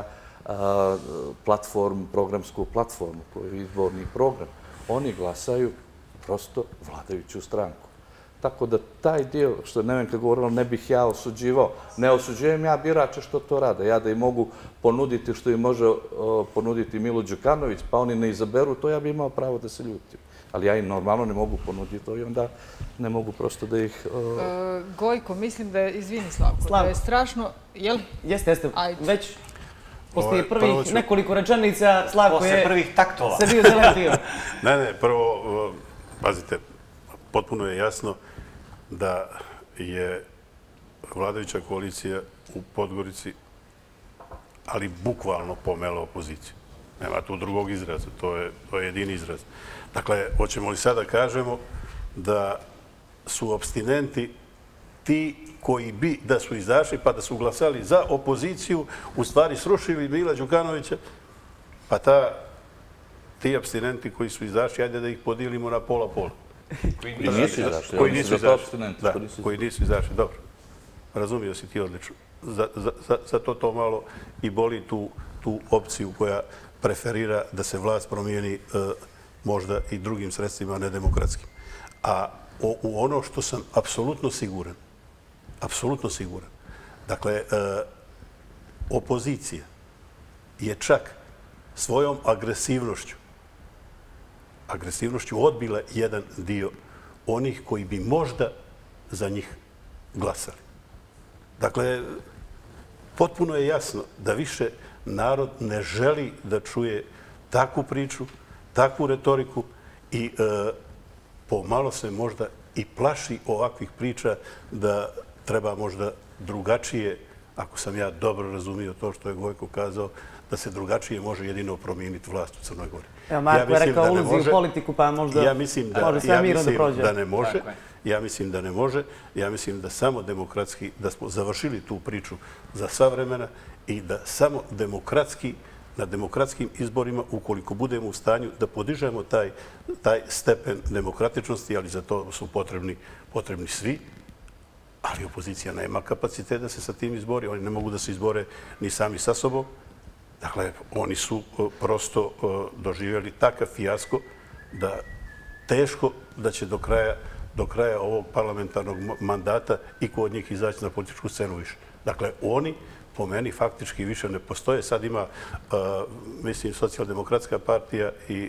platformu, programsku platformu, koji je izborni program. Oni glasaju prosto vladajuću stranku. Tako da taj dio, što je Nevenka govorila, ne bih ja osuđivao. Ne osuđujem ja birače što to rade. Ja da im mogu ponuditi što im može ponuditi Milo Đukanović, pa oni ne izaberu to, ja bih imao pravo da se ljutim. Ali ja im normalno ne mogu ponuditi to i onda ne mogu prosto da ih... Gojko, mislim da je, izvini Slavko, da je strašno... Jeste, jeste, već... Poslije prvih nekoliko rečenica, Slavko je... Poslije prvih taktova. Se bio zaletio. Ne, ne, prvo, pazite, potpuno je jasno da je vladajuća koalicija u Podgorici, ali bukvalno pomela opoziciju. Nema tu drugog izraza, to je, to je jedini izraz. Dakle, hoćemo li sada kažemo da su apstinenti ti koji bi da su izašli pa da su glasali za opoziciju, u stvari srušili Mila Đukanovića, pa ta, ti apstinenti koji su izašli, ajde da ih podijelimo na pola-pola. Koji nisu izašli. Koji nisu izašli, da, koji nisu izašli, dobro. Razumio si ti odlično. Zato to malo i boli tu, tu opciju koja preferira da se vlast promijeni možda i drugim sredstvima, ne demokratskim. A u ono što sam apsolutno siguran, apsolutno siguran, Dakle, opozicija je čak svojom agresivnošću, agresivnošću odbila jedan dio onih koji bi možda za njih glasali. Dakle, potpuno je jasno da više narod ne želi da čuje takvu priču, takvu retoriku i pomalo se možda i plaši ovakvih priča da treba možda drugačije, ako sam ja dobro razumio to što je Gojko kazao, da se drugačije može jedino promijeniti vlast u Crnoj Gori. Evo, Marko je rekao ulazi u politiku, pa možda može sve mirno da prođe. Ja mislim da ne može. Ja mislim da ne može. Ja mislim da samo demokratski, da smo završili tu priču za sva vremena i da samo demokratski, na demokratskim izborima, ukoliko budemo u stanju da podižemo taj, taj stepen demokratičnosti, ali za to su potrebni, potrebni svi, ali opozicija nema kapacitet da se sa tim izbori. Oni ne mogu da se izbore ni sami sa sobom. Dakle, oni su prosto doživjeli takav fijasko da teško da će do kraja, do kraja ovog parlamentarnog mandata i kod njih izaći na političku scenu više. Dakle, oni po meni faktički više ne postoje. Sad ima, mislim, Socijaldemokratska partija i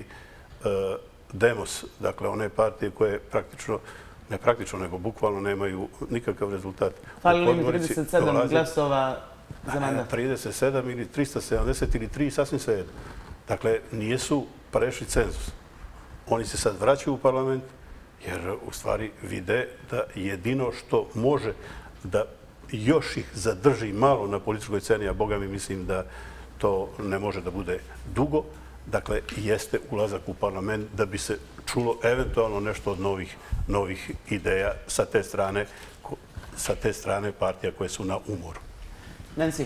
Demos, dakle, one partije koje praktično, ne praktično, nego bukvalno nemaju nikakav rezultat. Fali li mi trideset sedam glasova za mandat? trideset sedam ili trista sedamdeset ili tri, sasvim svejedno. Dakle, nijesu prešli cenzus. Oni se sad vraćaju u parlament jer u stvari vide da jedino što može da još ih zadrži malo na političkoj sceni, a Boga mi mislim da to ne može da bude dugo, dakle, jeste ulazak u parlament da bi se čulo eventualno nešto od novih, novih ideja sa te strane, sa te strane partija koje su na umoru. Nancy?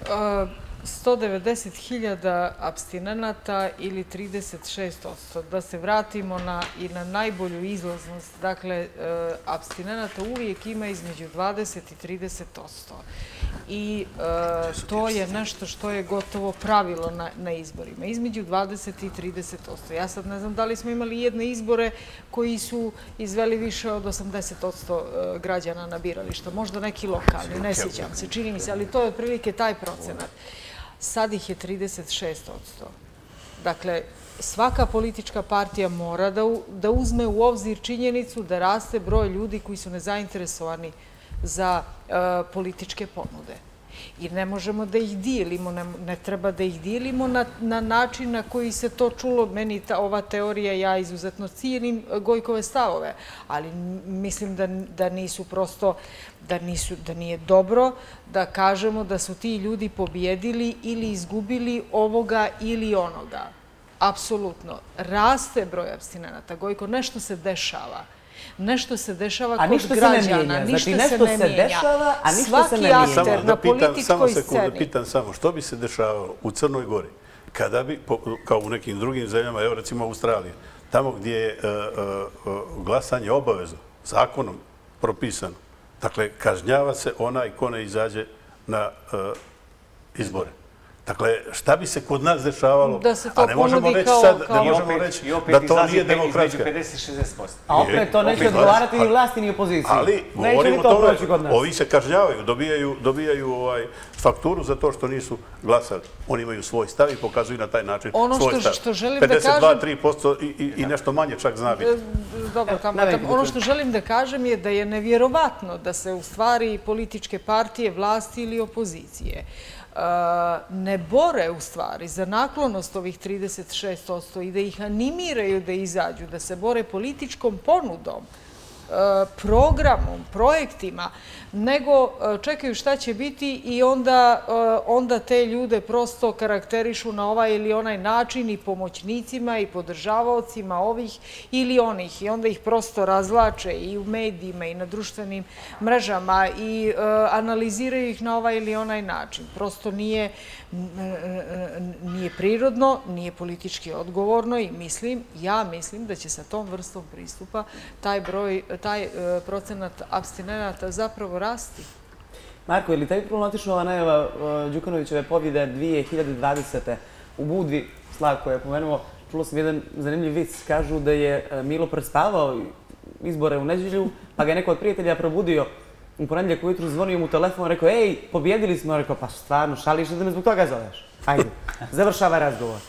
sto devedeset hiljada apstinenata ili trideset šest posto. Da se vratimo na, i na najbolju izlaznost. Dakle, apstinenata uvijek ima između dvadeset i trideset posto. I to je nešto što je gotovo pravilo na, na izborima. Između dvadeset i trideset posto. Ja sad ne znam da li smo imali jedne izbore koji su izveli više od osamdeset posto građana na birališta. Možda neki lokalni, ne sjećam se, čini mi se, ali to je otprilike taj procenat. Sad ih je trideset šest posto. Dakle, svaka politička partija mora da, da uzme u obzir činjenicu da raste broj ljudi koji su nezainteresovani za uh, političke ponude. I ne možemo da ih dijelimo, ne, ne treba da ih dijelimo na, na način na koji se to čulo. Meni ta, ova teorija, ja izuzetno cijenim Gojkove stavove, ali mislim da, da nisu prosto, da, nisu, da nije dobro da kažemo da su ti ljudi pobjedili ili izgubili ovoga ili onoga. Apsolutno. Raste broj apstinenata. Gojko, nešto se dešava. Nešto se dešava kod građana. Ništa se ne mijenja. Znači, nešto se dešava, a ništa se ne mijenja. Svaki akter na političkoj sceni. Samo sekundu, da pitam samo, što bi se dešavalo u Crnoj Gori kada bi, kao u nekim drugim zemljama, evo recimo Australija, tamo gdje je glasanje obavezno, zakonom propisano, dakle, kažnjava se onaj ko ne izađe na izbore. Dakle, šta bi se kod nas dešavalo, a ne možemo reći sad, ne možemo reći da to nije demokratska. pedeset do šezdeset posto. A opet to neće odgovarati ni vlasti ni opoziciji. Ali, govorimo o tome, ovi se kažnjavaju, dobijaju fakturu za to što nisu glasali. Oni imaju svoj stav i pokazuju na taj način svoj stav. pedeset dva do tri posto i nešto manje čak zna biti. Dobro, ono što želim da kažem je da je nevjerovatno da se u stvari političke partije, vlasti ili opozicije ne bore u stvari za naklonost ovih trideset šest posto i da ih animiraju da izađu, da se bore političkom ponudom, programom, projektima, nego čekaju šta će biti i onda, onda te ljude prosto karakterišu na ovaj ili onaj način i pomoćnicima i podržavaocima ovih ili onih. I onda ih prosto razvlače i u medijima i na društvenim mrežama i analiziraju ih na ovaj ili onaj način. Prosto nije, nije prirodno, nije politički odgovorno i mislim, ja mislim da će sa tom vrstom pristupa taj broj, taj procenat apstinenata zapravo rasti. Marko, je li taj problematično ova najava Đukanovićeve pobjede dvije hiljade dvadesete u Budvi, Slavko je pomenuo, čulo sam jedan zanimljiv vic, kažu da je Milo prespavao izbore u nedjelju, pa ga je neko od prijatelja probudio u ponedjeljak ujutru zvonio mu telefon, rekao, ej, pobjedili smo, rekao, pa stvarno, šališ da me zbog toga zoveš. Ajde, završava razgovor.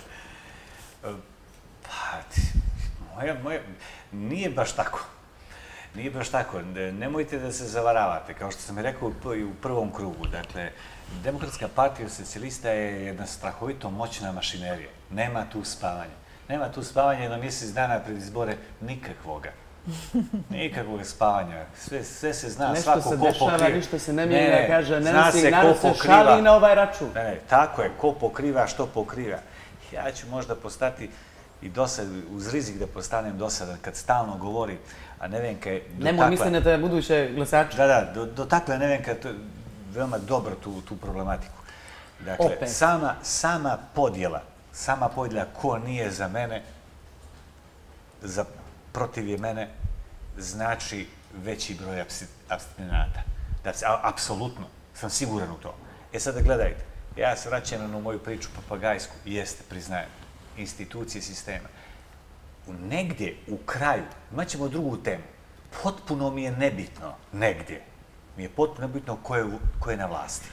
Pa, moja, moja, nije baš tako. Nije baš tako. Nemojte da se zavaravate. Kao što sam i rekao i u prvom krugu, dakle, Demokratska partija socijalista je jedna strahovito moćna mašinerija. Nema tu spavanja. Nema tu spavanja na mjesec dana pred izbore nikakvoga. Nikakvog spavanja. Sve, sve se zna, nešto svako se ko pokriva. Nešto se dešava, ništa se ne mijenja, kaže, zna Nancy, se narod ko se pokriva. šali na ovaj račun. Ne, ne, tako je, ko pokriva, što pokriva. Ja ću možda postati i dosad, uz rizik da postanem dosadan kad stalno govori, a Nevenka je dotakla... Nemoj mislim na te buduće glasače. Da, da, do, dotakla je Nevenka to, veoma dobro tu, tu problematiku. Dakle, Opet. sama, sama podjela, sama podjela ko nije za mene, za protiv je mene, znači veći broj apstinenata. Da, apsolutno, sam siguran u to. E sada gledajte, ja se vraćam na moju priču papagajsku, jeste, priznajem, institucije sistema. U negdje, u kraju, imat ćemo drugu temu. Potpuno mi je nebitno, negdje, mi je potpuno nebitno ko je, ko je na vlasti.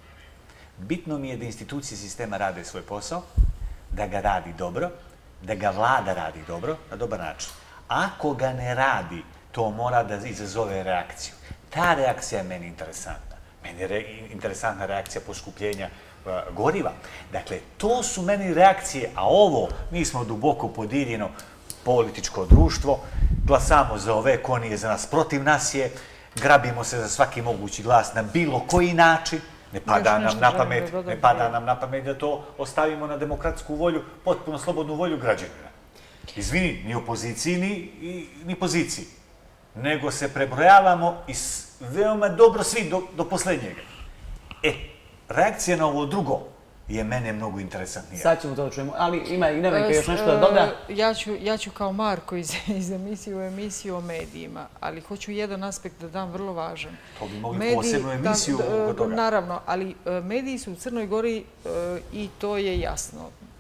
Bitno mi je da institucije sistema rade svoj posao, da ga radi dobro, da ga vlada radi dobro, na dobar način. Ako ga ne radi, to mora da izazove reakciju. Ta reakcija je meni interesantna. Meni je re, interesantna reakcija poskupljenja uh, goriva. Dakle, to su meni reakcije, a ovo, mi smo duboko podijeljeno političko društvo, glasamo za ove, ko nije za nas, protiv nas je, grabimo se za svaki mogući glas na bilo koji način, ne pada nam na pamet, ne pada nam na pamet da to ostavimo na demokratsku volju, potpuno slobodnu volju građanina. Izvini, ni opoziciji, ni, ni poziciji, nego se prebrojavamo i veoma dobro svi do, do posljednjega. E, reakcija na ovo drugo je mene mnogo interesantnija. Sad ćemo to čujemo, ali ima i Nevenka još nešto da doda. Ja ću, ja ću kao Marko iz, iz emisije u emisiju o medijima, ali hoću jedan aspekt da dam vrlo važan. To bi mogli mediji, posebnu emisiju da, oko toga. Naravno, ali mediji su u Crnoj Gori i to je jasno.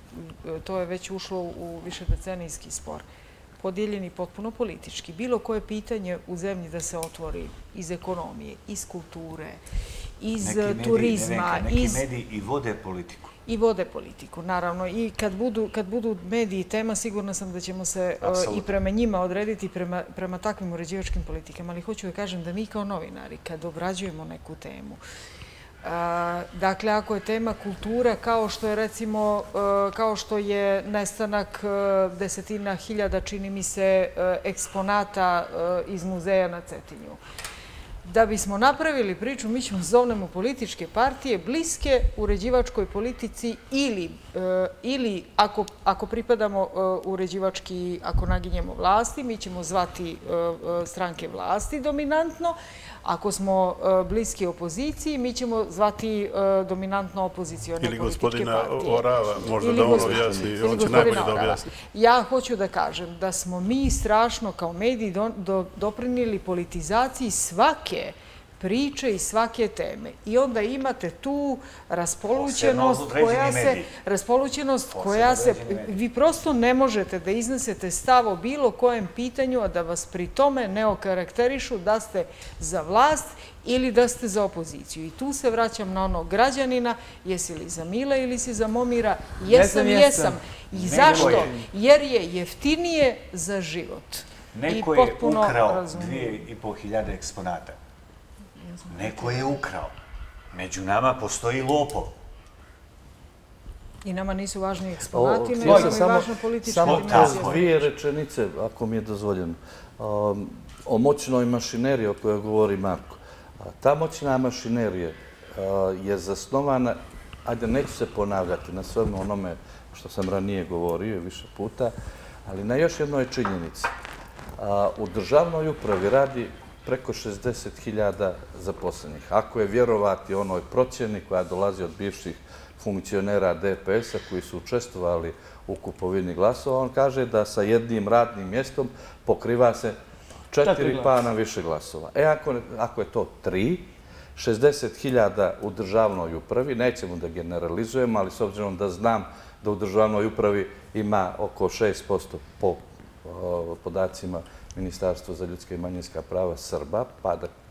To je već ušlo u višedecenijski spor. Podijeljeni potpuno politički. Bilo koje pitanje u zemlji da se otvori iz ekonomije, iz kulture, iz neki turizma. Mediji, neki iz... mediji i vode politiku. I vode politiku, naravno. I kad budu, kad budu mediji tema, sigurna sam da ćemo se uh, i prema njima odrediti prema, prema takvim uređivačkim politikama. Ali hoću da kažem da mi kao novinari, kad obrađujemo neku temu, Uh, dakle, ako je tema kultura, kao što je recimo, uh, kao što je nestanak uh, desetina hiljada, čini mi se, uh, eksponata uh, iz muzeja na Cetinju. Da bismo napravili priču, mi ćemo zovnemo političke partije bliske uređivačkoj politici ili, uh, ili ako, ako pripadamo uh, uređivački, ako naginjemo vlasti, mi ćemo zvati uh, uh, stranke vlasti dominantno. Ako smo uh, bliski opoziciji, mi ćemo zvati uh, dominantno opozicione ili političke partije. Ili gospodina Orava, možda ili da on objasni, on će najbolje da objasni. Ja hoću da kažem da smo mi strašno kao mediji do, do, doprinijeli politizaciji svake priče i svake teme. I onda imate tu raspolućenost koja se... Raspolućenost koja se... Vi prosto ne možete da iznesete stav o bilo kojem pitanju, a da vas pri tome ne okarakterišu da ste za vlast ili da ste za opoziciju. I tu se vraćam na onog građanina, jesi li za Mila ili si za Momira? Jesam, jesam. I zašto? Jer je jeftinije za život. Neko je ukrao dvije i pol hiljade eksponata. Neko je ukrao. Među nama postoji lopov. I nama nisu važni eksponati, nego je važna politička dimenzija. Samo dvije rečenice, ako mi je dozvoljeno, o moćnoj mašineriji o kojoj govori Marko. Ta moćna mašinerija je zasnovana, ajde, neću se ponavljati na svemu onome što sam ranije govorio više puta, ali na još jednoj činjenici. U državnoj upravi radi preko šezdeset hiljada zaposlenih. Ako je vjerovati onoj procjeni koja dolazi od bivših funkcionera D P S-a koji su učestvovali u kupovini glasova, on kaže da sa jednim radnim mjestom pokriva se četiri pa na više glasova. E, ako, ako je to tri, šezdeset hiljada u državnoj upravi, nećemo da generalizujemo, ali s obzirom da znam da u državnoj upravi ima oko šest posto po podacima Ministarstva za ljudska i manjinska prava Srba, pa da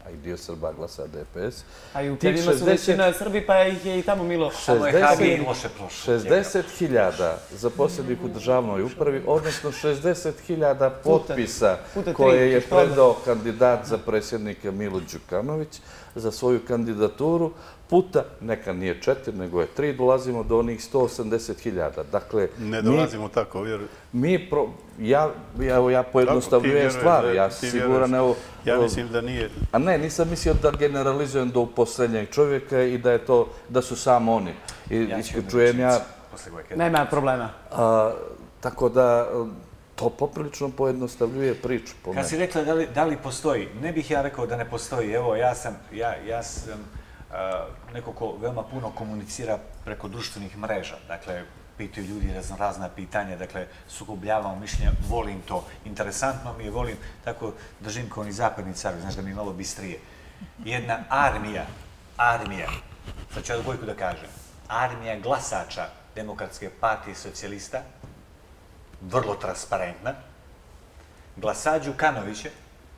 a i dio Srba glasa D P S. A i u Pljevima su većina Srbi, pa ih je i tamo Milo. Samo je H G i loše prošlo. šezdeset hiljada zaposlenih u državnoj upravi, odnosno šezdeset hiljada potpisa koje je predao kandidat za predsjednika Milo Đukanović za svoju kandidaturu, puta, neka nije četiri, nego je tri, dolazimo do onih sto osamdeset hiljada. Dakle, ne dolazimo tako, vjerujem. Mi, ja, evo, ja pojednostavljujem stvari, ja sam siguran, evo... Ja mislim da nije... A ne, nisam mislio da generalizujem do uposlenjeg čovjeka i da je to, da su samo oni. Ja ću čujem ja... Nema problema. Tako da, to poprilično pojednostavljuje priču. Kad si rekla da li postoji, ne bih ja rekao da ne postoji. Evo, ja sam, ja sam neko ko veoma puno komunicira preko društvenih mreža. Dakle, pitaju ljudi razna pitanja, dakle, sukobljavamo mišljenja, volim to. Interesantno mi je, volim, tako držim kao oni zapadni carovi, znaš da mi je malo bistrije. Jedna armija, armija, sad ću ja Gojku da kažem, armija glasača Demokratske partije socijalista, vrlo transparentna, glasa Đukanovića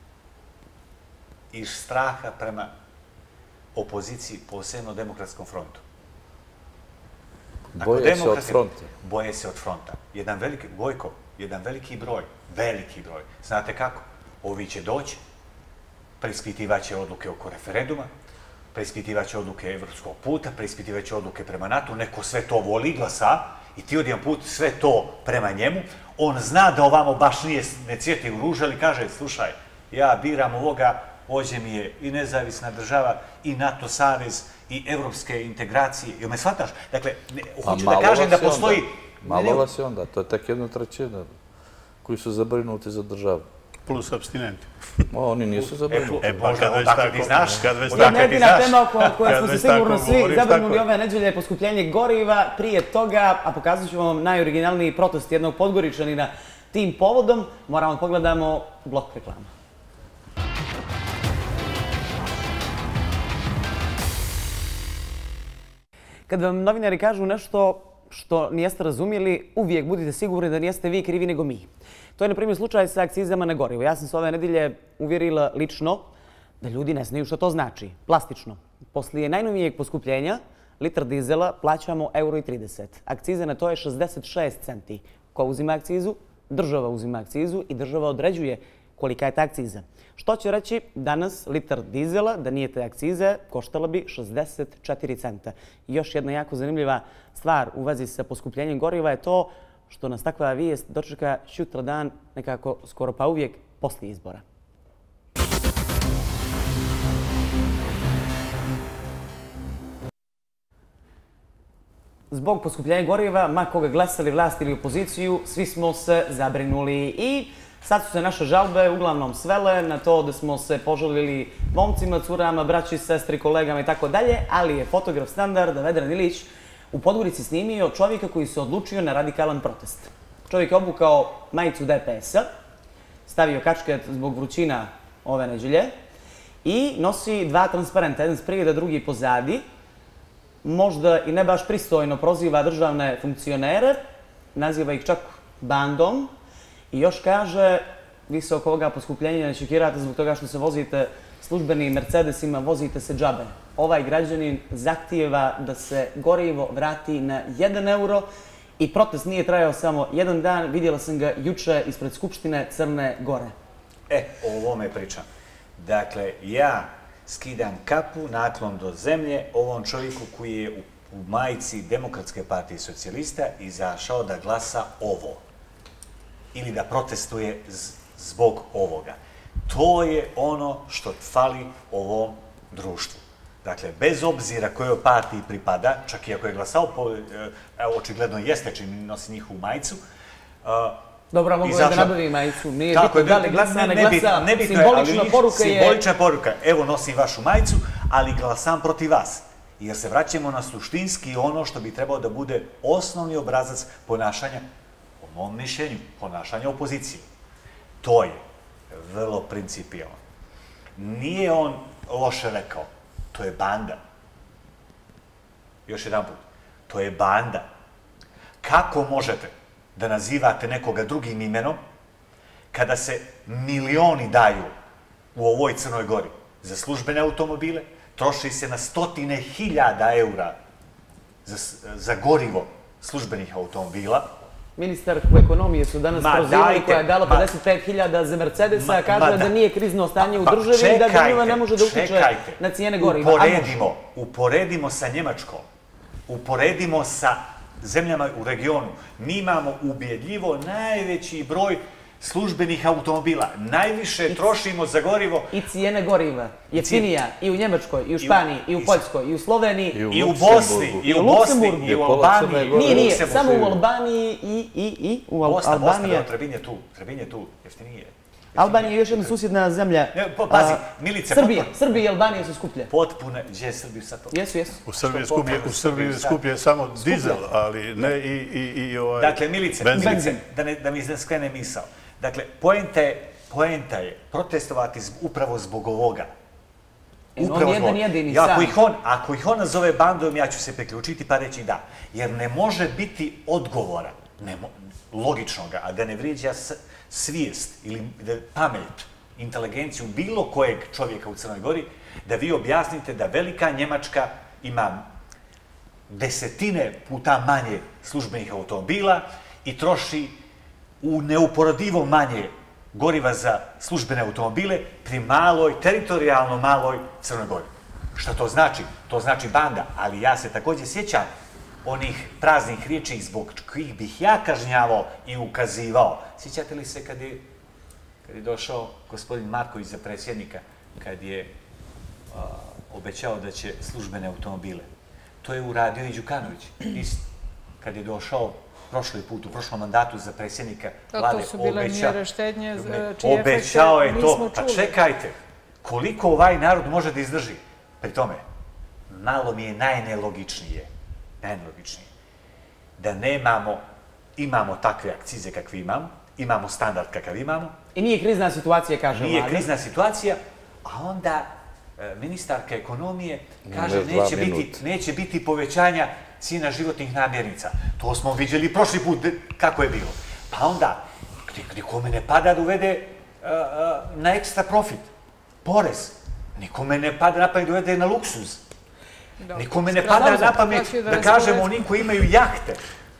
iz straha prema opoziciji, posebno Demokratskom frontu. Boje se od fronta. Boje se od fronta. Jedan veliki, Gojko, jedan veliki broj, veliki broj. Znate kako? Ovi će doći, preispitivaće odluke oko referenduma, preispitivaće odluke evropskog puta, preispitivaće odluke prema NATO, neko sve to voli, glasa, i ti odjedan put sve to prema njemu. On zna da ovamo baš nije, ne cvjeti u ruže, ali kaže, slušaj, ja biram ovoga, ovdje mi je i nezavisna država, i NATO savez, i evropske integracije. Jel me shvataš? Dakle, hoću da kažem da postoji... Malo vas je onda, to je tek jedna trećina koji su zabrinuti za državu. Plus abstinenti. Oni nisu zabrinuti. E, pa kad već tako ti znaš, kad već tako Jedna ti jedina znaš. tema o kojoj smo se sigurno svi zabrinuli ove neđelje je poskupljenje goriva. Prije toga, a pokazat ću vam najoriginalniji protest jednog Podgoričanina tim povodom, moramo da pogledamo blok reklama. Kad vam novinari kažu nešto što nijeste razumijeli, uvijek budite sigurni da nijeste vi krivi nego mi. To je, na primjer, slučaj sa akcizama na gorivo. Ja sam se ove nedelje uvjerila lično da ljudi ne znaju što to znači. Plastično. Poslije najnovijeg poskupljenja, litar dizela plaćamo euro i trideset. Akciza na to je šezdeset šest centi. Ko uzima akcizu? Država uzima akcizu i država određuje kolika je ta akciza. Što će reći, danas litar dizela, da nije te akcize, koštala bi šezdeset četiri centa. I još jedna jako zanimljiva stvar u vezi sa poskupljenjem goriva je to što nas takva vijest dočeka sutra dan, nekako skoro pa uvijek poslije izbora. Zbog poskupljenja goriva, ma koga glasali vlast ili opoziciju, svi smo se zabrinuli i sad su se naše žalbe uglavnom svele na to da smo se požalili momcima, curama, braći, sestri, kolegama i tako dalje, ali je fotograf standarda Vedran Ilić u Podgorici snimio čovjeka koji se odlučio na radikalan protest. Čovjek je obukao majicu D P S-a, stavio kačket zbog vrućina ove neđelje i nosi dva transparenta, jedan sprijeda, drugi pozadi. Možda i ne baš pristojno proziva državne funkcionere, naziva ih čak bandom i još kaže, vi se oko ovoga poskupljenja ne šokirate zbog toga što se vozite službenim Mercedesima, vozite se džabe. Ovaj građanin zahtijeva da se gorivo vrati na jedan euro i protest nije trajao samo jedan dan, vidjela sam ga juče ispred Skupštine Crne Gore. E, o ovome pričam. Dakle, ja skidam kapu, naklon do zemlje, ovom čovjeku koji je u, u majici Demokratske partije socijalista izašao da glasa ovo. Ili da protestuje zbog ovoga. To je ono što fali ovom društvu. Dakle, bez obzira kojoj partiji pripada, čak i ako je glasao, evo, očigledno jeste čim nosi njihovu majicu. Dobro, mogu da nabavi majicu. Nije bitno da li glasa, ne glasa. Simbolična poruka je... Simbolična poruka. Evo, nosim vašu majicu, ali glasam protiv vas. Jer se vraćamo na suštinski ono što bi trebao da bude osnovni obrazac ponašanja, po mom mišljenju, ponašanja opozicije. To je vrlo principijalno. Nije on loše rekao. To je banda. Još jedan put. To je banda. Kako možete da nazivate nekoga drugim imenom kada se milioni daju u ovoj Crnoj Gori? za službene automobile, troši se na stotine hiljada eura za, za gorivo službenih automobila. Ministarku ekonomije su danas prozivali koja je dala pedeset pet hiljada za Mercedesa, a kaže da nije krizno stanje u državi i da država ne može da utiče na cijene goriva. Uporedimo, uporedimo sa Njemačkom, uporedimo sa zemljama u regionu. Mi imamo ubjedljivo najveći broj službenih automobila. Najviše trošimo za gorivo. I cijene goriva. Jeftinija i u Njemačkoj, i u Španiji, i u Poljskoj, i u Sloveniji. I u Bosni, i u Bosni, i u Albaniji. Nije, nije, samo u Albaniji i, i, i u Albaniji. Bosna, Trebinje je tu, Trebinje je tu, jeftinije. Albanija je još jedna susjedna zemlja. Pazi, Milice... Srbija, Srbija i Albanija su skuplje. Potpuno, gdje je Srbiju sad to? Jesu, jesu. U Srbiji je skuplje samo dizel, ali ne i ovaj... Dakle, Milice, da mi ne skrene misao. Dakle, poenta je protestovati upravo zbog ovoga. On jedan jedini sam. Ako ih on nazove bandom, ja ću se priključiti pa reći da. Jer ne može biti odgovora, logičnoga, a da ne vrijeđa svijest ili pamet, inteligenciju bilo kojeg čovjeka u Crnoj Gori, da vi objasnite da velika Njemačka ima desetine puta manje službenih automobila i troši u neuporedivo manje goriva za službene automobile pri maloj, teritorijalno maloj Crnoj Gori. Što to znači? To znači banda, ali ja se također sjećam onih praznih riječi zbog kojih bih ja kažnjavao i ukazivao. Sjećate li se kad je, kad je došao gospodin Marković za predsjednika, kad je a, obećao da će službene automobile? To je uradio i Đukanović. Isto. Kad je došao prošli put, u prošlom mandatu za predsjednika vlade, to su bile mjere štednje, čije efekte obećao je nismo to. Pa čuli. čekajte, koliko ovaj narod može da izdrži? Pri tome, malo mi je najnelogičnije, najnelogičnije, da nemamo, imamo takve akcize kakve imamo, imamo standard kakav imamo. I nije krizna situacija, kaže vlada. Nije krizna situacija, a onda ministarka ekonomije kaže neće biti povećanja cijena životnih namirnica. To smo vidjeli prošli put kako je bilo. Pa onda, nikome ne pada da uvede na ekstra profit, porez. Nikome ne pada na pamet da uvede na luksuz. Nikome ne pada na pamet da kažemo onim koji imaju jahte.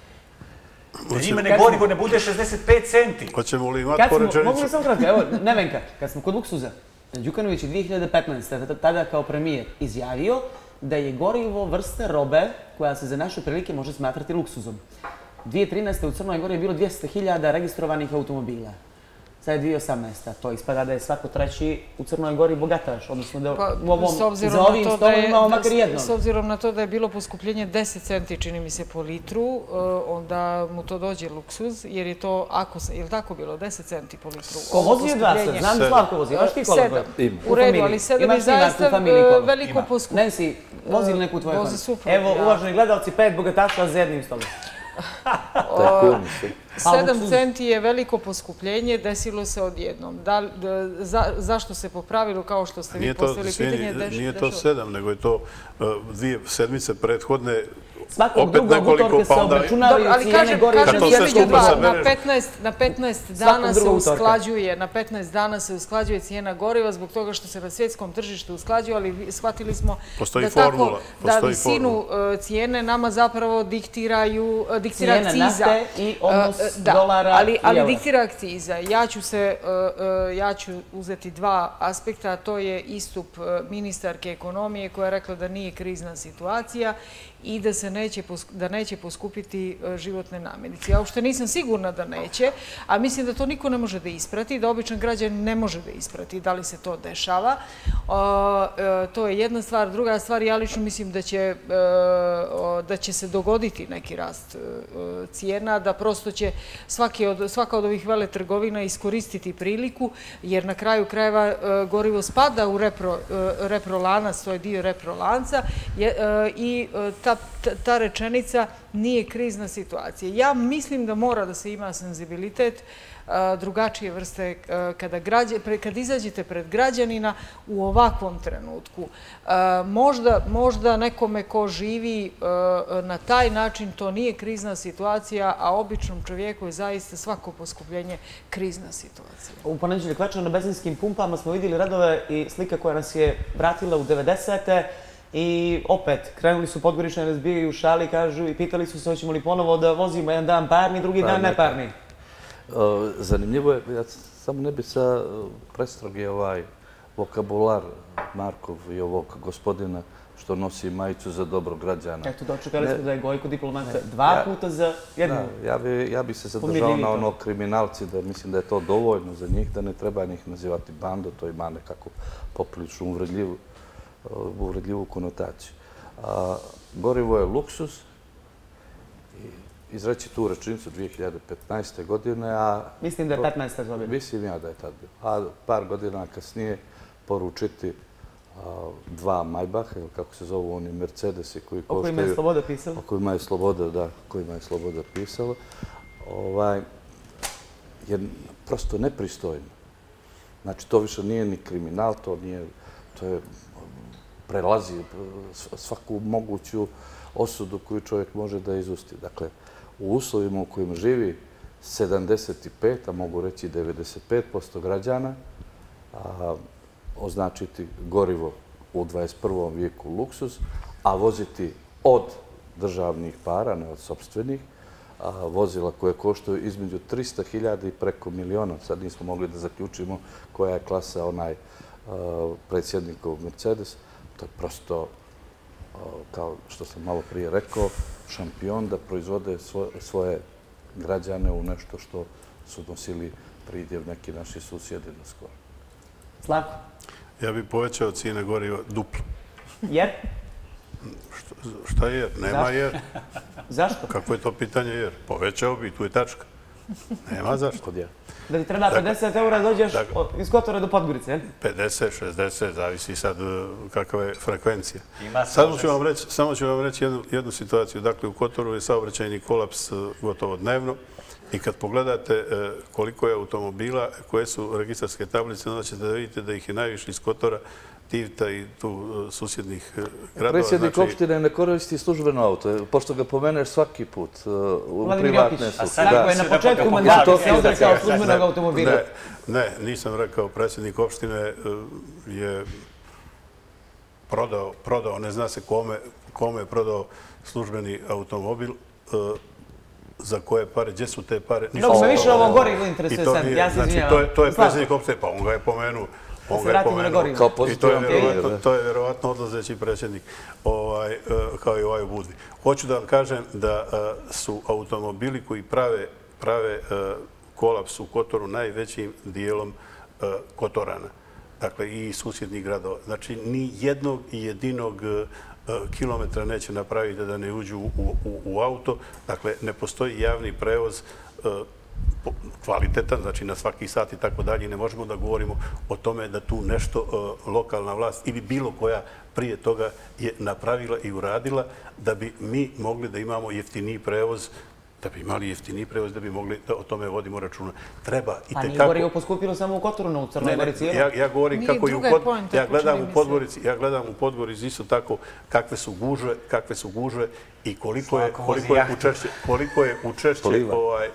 Da njima ne gorivo ne bude šezdeset pet centi. Hoćemo li imati po rečenicu? Mogu li sam kratko, evo, Nevenka, kad smo kod luksuza, Đukanović je dvije hiljade petnaeste. tada kao premijer izjavio da je gorivo vrste robe koja se za naše prilike može smatrati luksuzom. dvije hiljade trinaeste. u Crnoj Gori je bilo dvjesto hiljada registrovanih automobila. Sad je dvije hiljade osamnaeste. To ispada da je svako treći u Crnoj Gori bogataš, odnosno da u ovom, za ovim stolom imamo makar jednog. S obzirom na to da je bilo poskupljenje deset centi, čini mi se, po litru, onda mu to dođe luksuz, jer je to, ako se, je li tako bilo, deset centi po litru? Ko vozi je dva sad? Znam da Slavko vozi, imaš ti koliko? U redu, ali sedam je zaista veliko poskupljenje. Nancy, vozi li neku u tvojoj Vozi super. Evo, uvaženi gledalci, pet bogataša za jednim stolom. sedam centi je veliko poskupljenje, desilo se odjednom. Zašto se po pravilu, kao što ste vi postavili pitanje, dešava? Nije to sedam, nego je to dvije sedmice prethodne. Svakog drugog utorke se obračunavaju cijene goriva. Ali kažem, na petnaest dana se usklađuje, na petnaest dana se usklađuje cijena goriva zbog toga što se na svjetskom tržištu usklađuje, ali shvatili smo da tako, da visinu cijene nama zapravo diktiraju, diktira akciza. Cijena nafte i odnos dolara i eura. Ali diktira akciza. Ja ću se, ja ću uzeti dva aspekta, a to je istup ministarke ekonomije koja je rekla da nije krizna situacija i da se neće, da neće poskupiti životne namirnice. Ja uopšte nisam sigurna da neće, a mislim da to niko ne može da isprati, da običan građan ne može da isprati da li se to dešava. To je jedna stvar. Druga stvar, ja lično mislim da će, da će se dogoditi neki rast cijena, da prosto će svaka od ovih veletrgovina iskoristiti priliku, jer na kraju krajeva gorivo spada u reprolanac, to je dio reprolanca i ta rečenica nije krizna situacija. Ja mislim da mora da se ima senzibilitet drugačije vrste kada izađete pred građanina u ovakvom trenutku. Možda nekome ko živi na taj način to nije krizna situacija, a običnom čovjeku je zaista svako poskupljenje krizna situacija. U ponedeljak večer na benzinskim pumpama smo vidjeli radove i slika koja nas je vratila u devedesete i opet krenuli su Podgoričani, razbijaju šali i pitali su se hoćemo li ponovo da vozimo jedan dan parni, drugi dan neparni. Zanimljivo je, ja samo ne bi sa prestrogi ovaj vokabular Markov i ovog gospodina što nosi majicu za dobro građana. Eto, dočekali smo da je Gojko diplomata dva puta za jednu. Ja bih se zadržao na ono kriminalci, da mislim da je to dovoljno za njih, da ne treba njih nazivati bando, to ima nekako poprilično uvredljivu konotaciju. Gorivo je luksuz, izreći tu rečenicu dvije hiljade petnaeste. godine, a... Mislim da je petnaesta. godina. Mislim ja da je tad bio. A par godina kasnije poručiti dva Maybacha, ili kako se zovu oni Mercedesi koji koštaju... O kojima je Sloboda pisala. O kojima je Sloboda, da, o kojima je Sloboda pisala. Je prosto nepristojno. Znači, to više nije ni kriminal, to nije... To je... prelazi svaku moguću osudu koju čovjek može da izusti. Dakle, u uslovima u kojima živi sedamdeset pet, a mogu reći devedeset pet posto građana, označiti gorivo u dvadeset prvom vijeku luksuz, a voziti od državnih para, ne od sopstvenih, vozila koje koštaju između trista hiljada i preko miliona. Sad nismo mogli da zaključimo koja je klasa onaj predsjednikov Mercedes. To je prosto, kao što sam malo prije rekao, šampion da proizvode svoje građane u nešto što su nosili pridjev neki naši susjedi do skoro. Slavko? Ja bih povećao cijene goriva duplo. Jer? Šta jer? Nema jer. Zašto? Kako je to pitanje jer? Povećao bi, tu je tačka. Nema zašto. Da ti treba pedeset eura dođeš iz Kotora do Podgorice, pedeset, šezdeset, zavisi sad kakva je frekvencija. Samo ću vam reći jednu situaciju. Dakle, u Kotoru je saobraćajni kolaps gotovo dnevno i kad pogledate koliko je automobila, koje su registarske tablice, onda ćete da vidite da ih je najviše iz Kotora, Tivta i tu susjednih gradova. Predsjednik opštine ne koristi službeno auto, pošto ga pomeneš svaki put u privatne su. A sad je na početku mandata se odrekao službenog automobila. Ne, nisam rekao. Predsjednik opštine je prodao, ne zna se kome je prodao službeni automobil, za koje pare, gdje su te pare. Dok me više ovo gorivo interesuje sad, ja se izvinjavam. To je predsjednik opštine, pa on ga je pomenuo. Da se vratimo na gorivo. I to je vjerovatno odlazeći predsjednik, kao i ovaj u Budvi. Hoću da vam kažem da su automobili koji prave kolaps u Kotoru najvećim dijelom Kotorana. Dakle, i susjednih gradova. Znači, ni jednog i jedinog kilometra neće napraviti da ne uđu u auto. Dakle, ne postoji javni prevoz kvalitetan, znači na svaki sat i tako dalje. Ne možemo da govorimo o tome da tu nešto lokalna vlast ili bilo koja prije toga je napravila i uradila da bi mi mogli da imamo jeftiniji prevoz, da bi imali jeftiniji prevoz, da bi mogli da o tome vodimo računa. Treba i tekako... Pa nije gorivo poskupilo samo u Kotoru, u Crnoj Gori cijelo. Ja govorim kako i u Podgorici. Ja gledam u Podgorici, ja gledam u Podgorici isto tako kakve su gužve, kakve su gužve i koliko je učešće, koliko je učešće ovaj...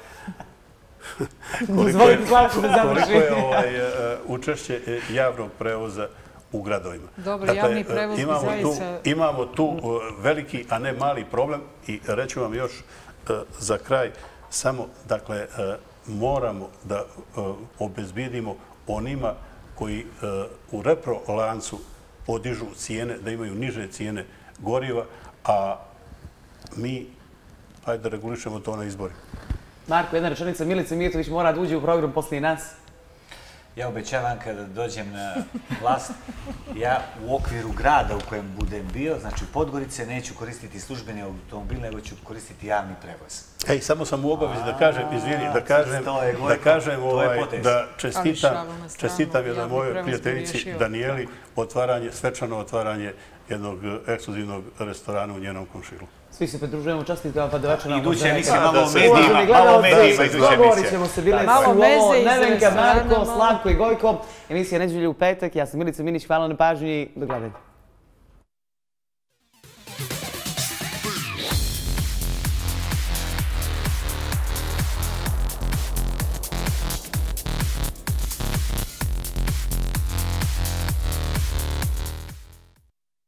Koliko je učešće javnog prevoza u gradovima. Dobro, javni prevoz bi zaista... Imamo tu veliki, a ne mali problem i reću vam još za kraj, samo, dakle, moramo da obezbijedimo onima koji u reprolancu podižu cijene, da imaju niže cijene goriva, a mi, hajde da regulišemo to na izborima. Marko, jedna rečenica, Milica Mijetović mora da uđe u program poslije nas. Ja obećavam kada dođem na vlast, ja u okviru grada u kojem budem bio, znači Podgorice, neću koristiti službeni automobil, nego ću koristiti javni prevoz. Ej, samo sam u obavezi da kažem, izvini, da kažem, da kažem, da čestitam jednoj mojoj prijateljici Danijeli svečano otvaranje jednog ekskluzivnog restorana u njenom komšilu. Svi se pridružujemo čestitkama, pa da večera... Iduća emisija, Da, malo da se- medijima, Uvaženi malo gledalci, medijima, iduća dogovorit emisija. ćemo se, bile Malo su ovo meze iz Nevenka, restorana, Marko, malo- Slavko i Gojko. Emisija Neđelje u petak, ja sam Milica Minić, hvala na pažnji, do gledanja.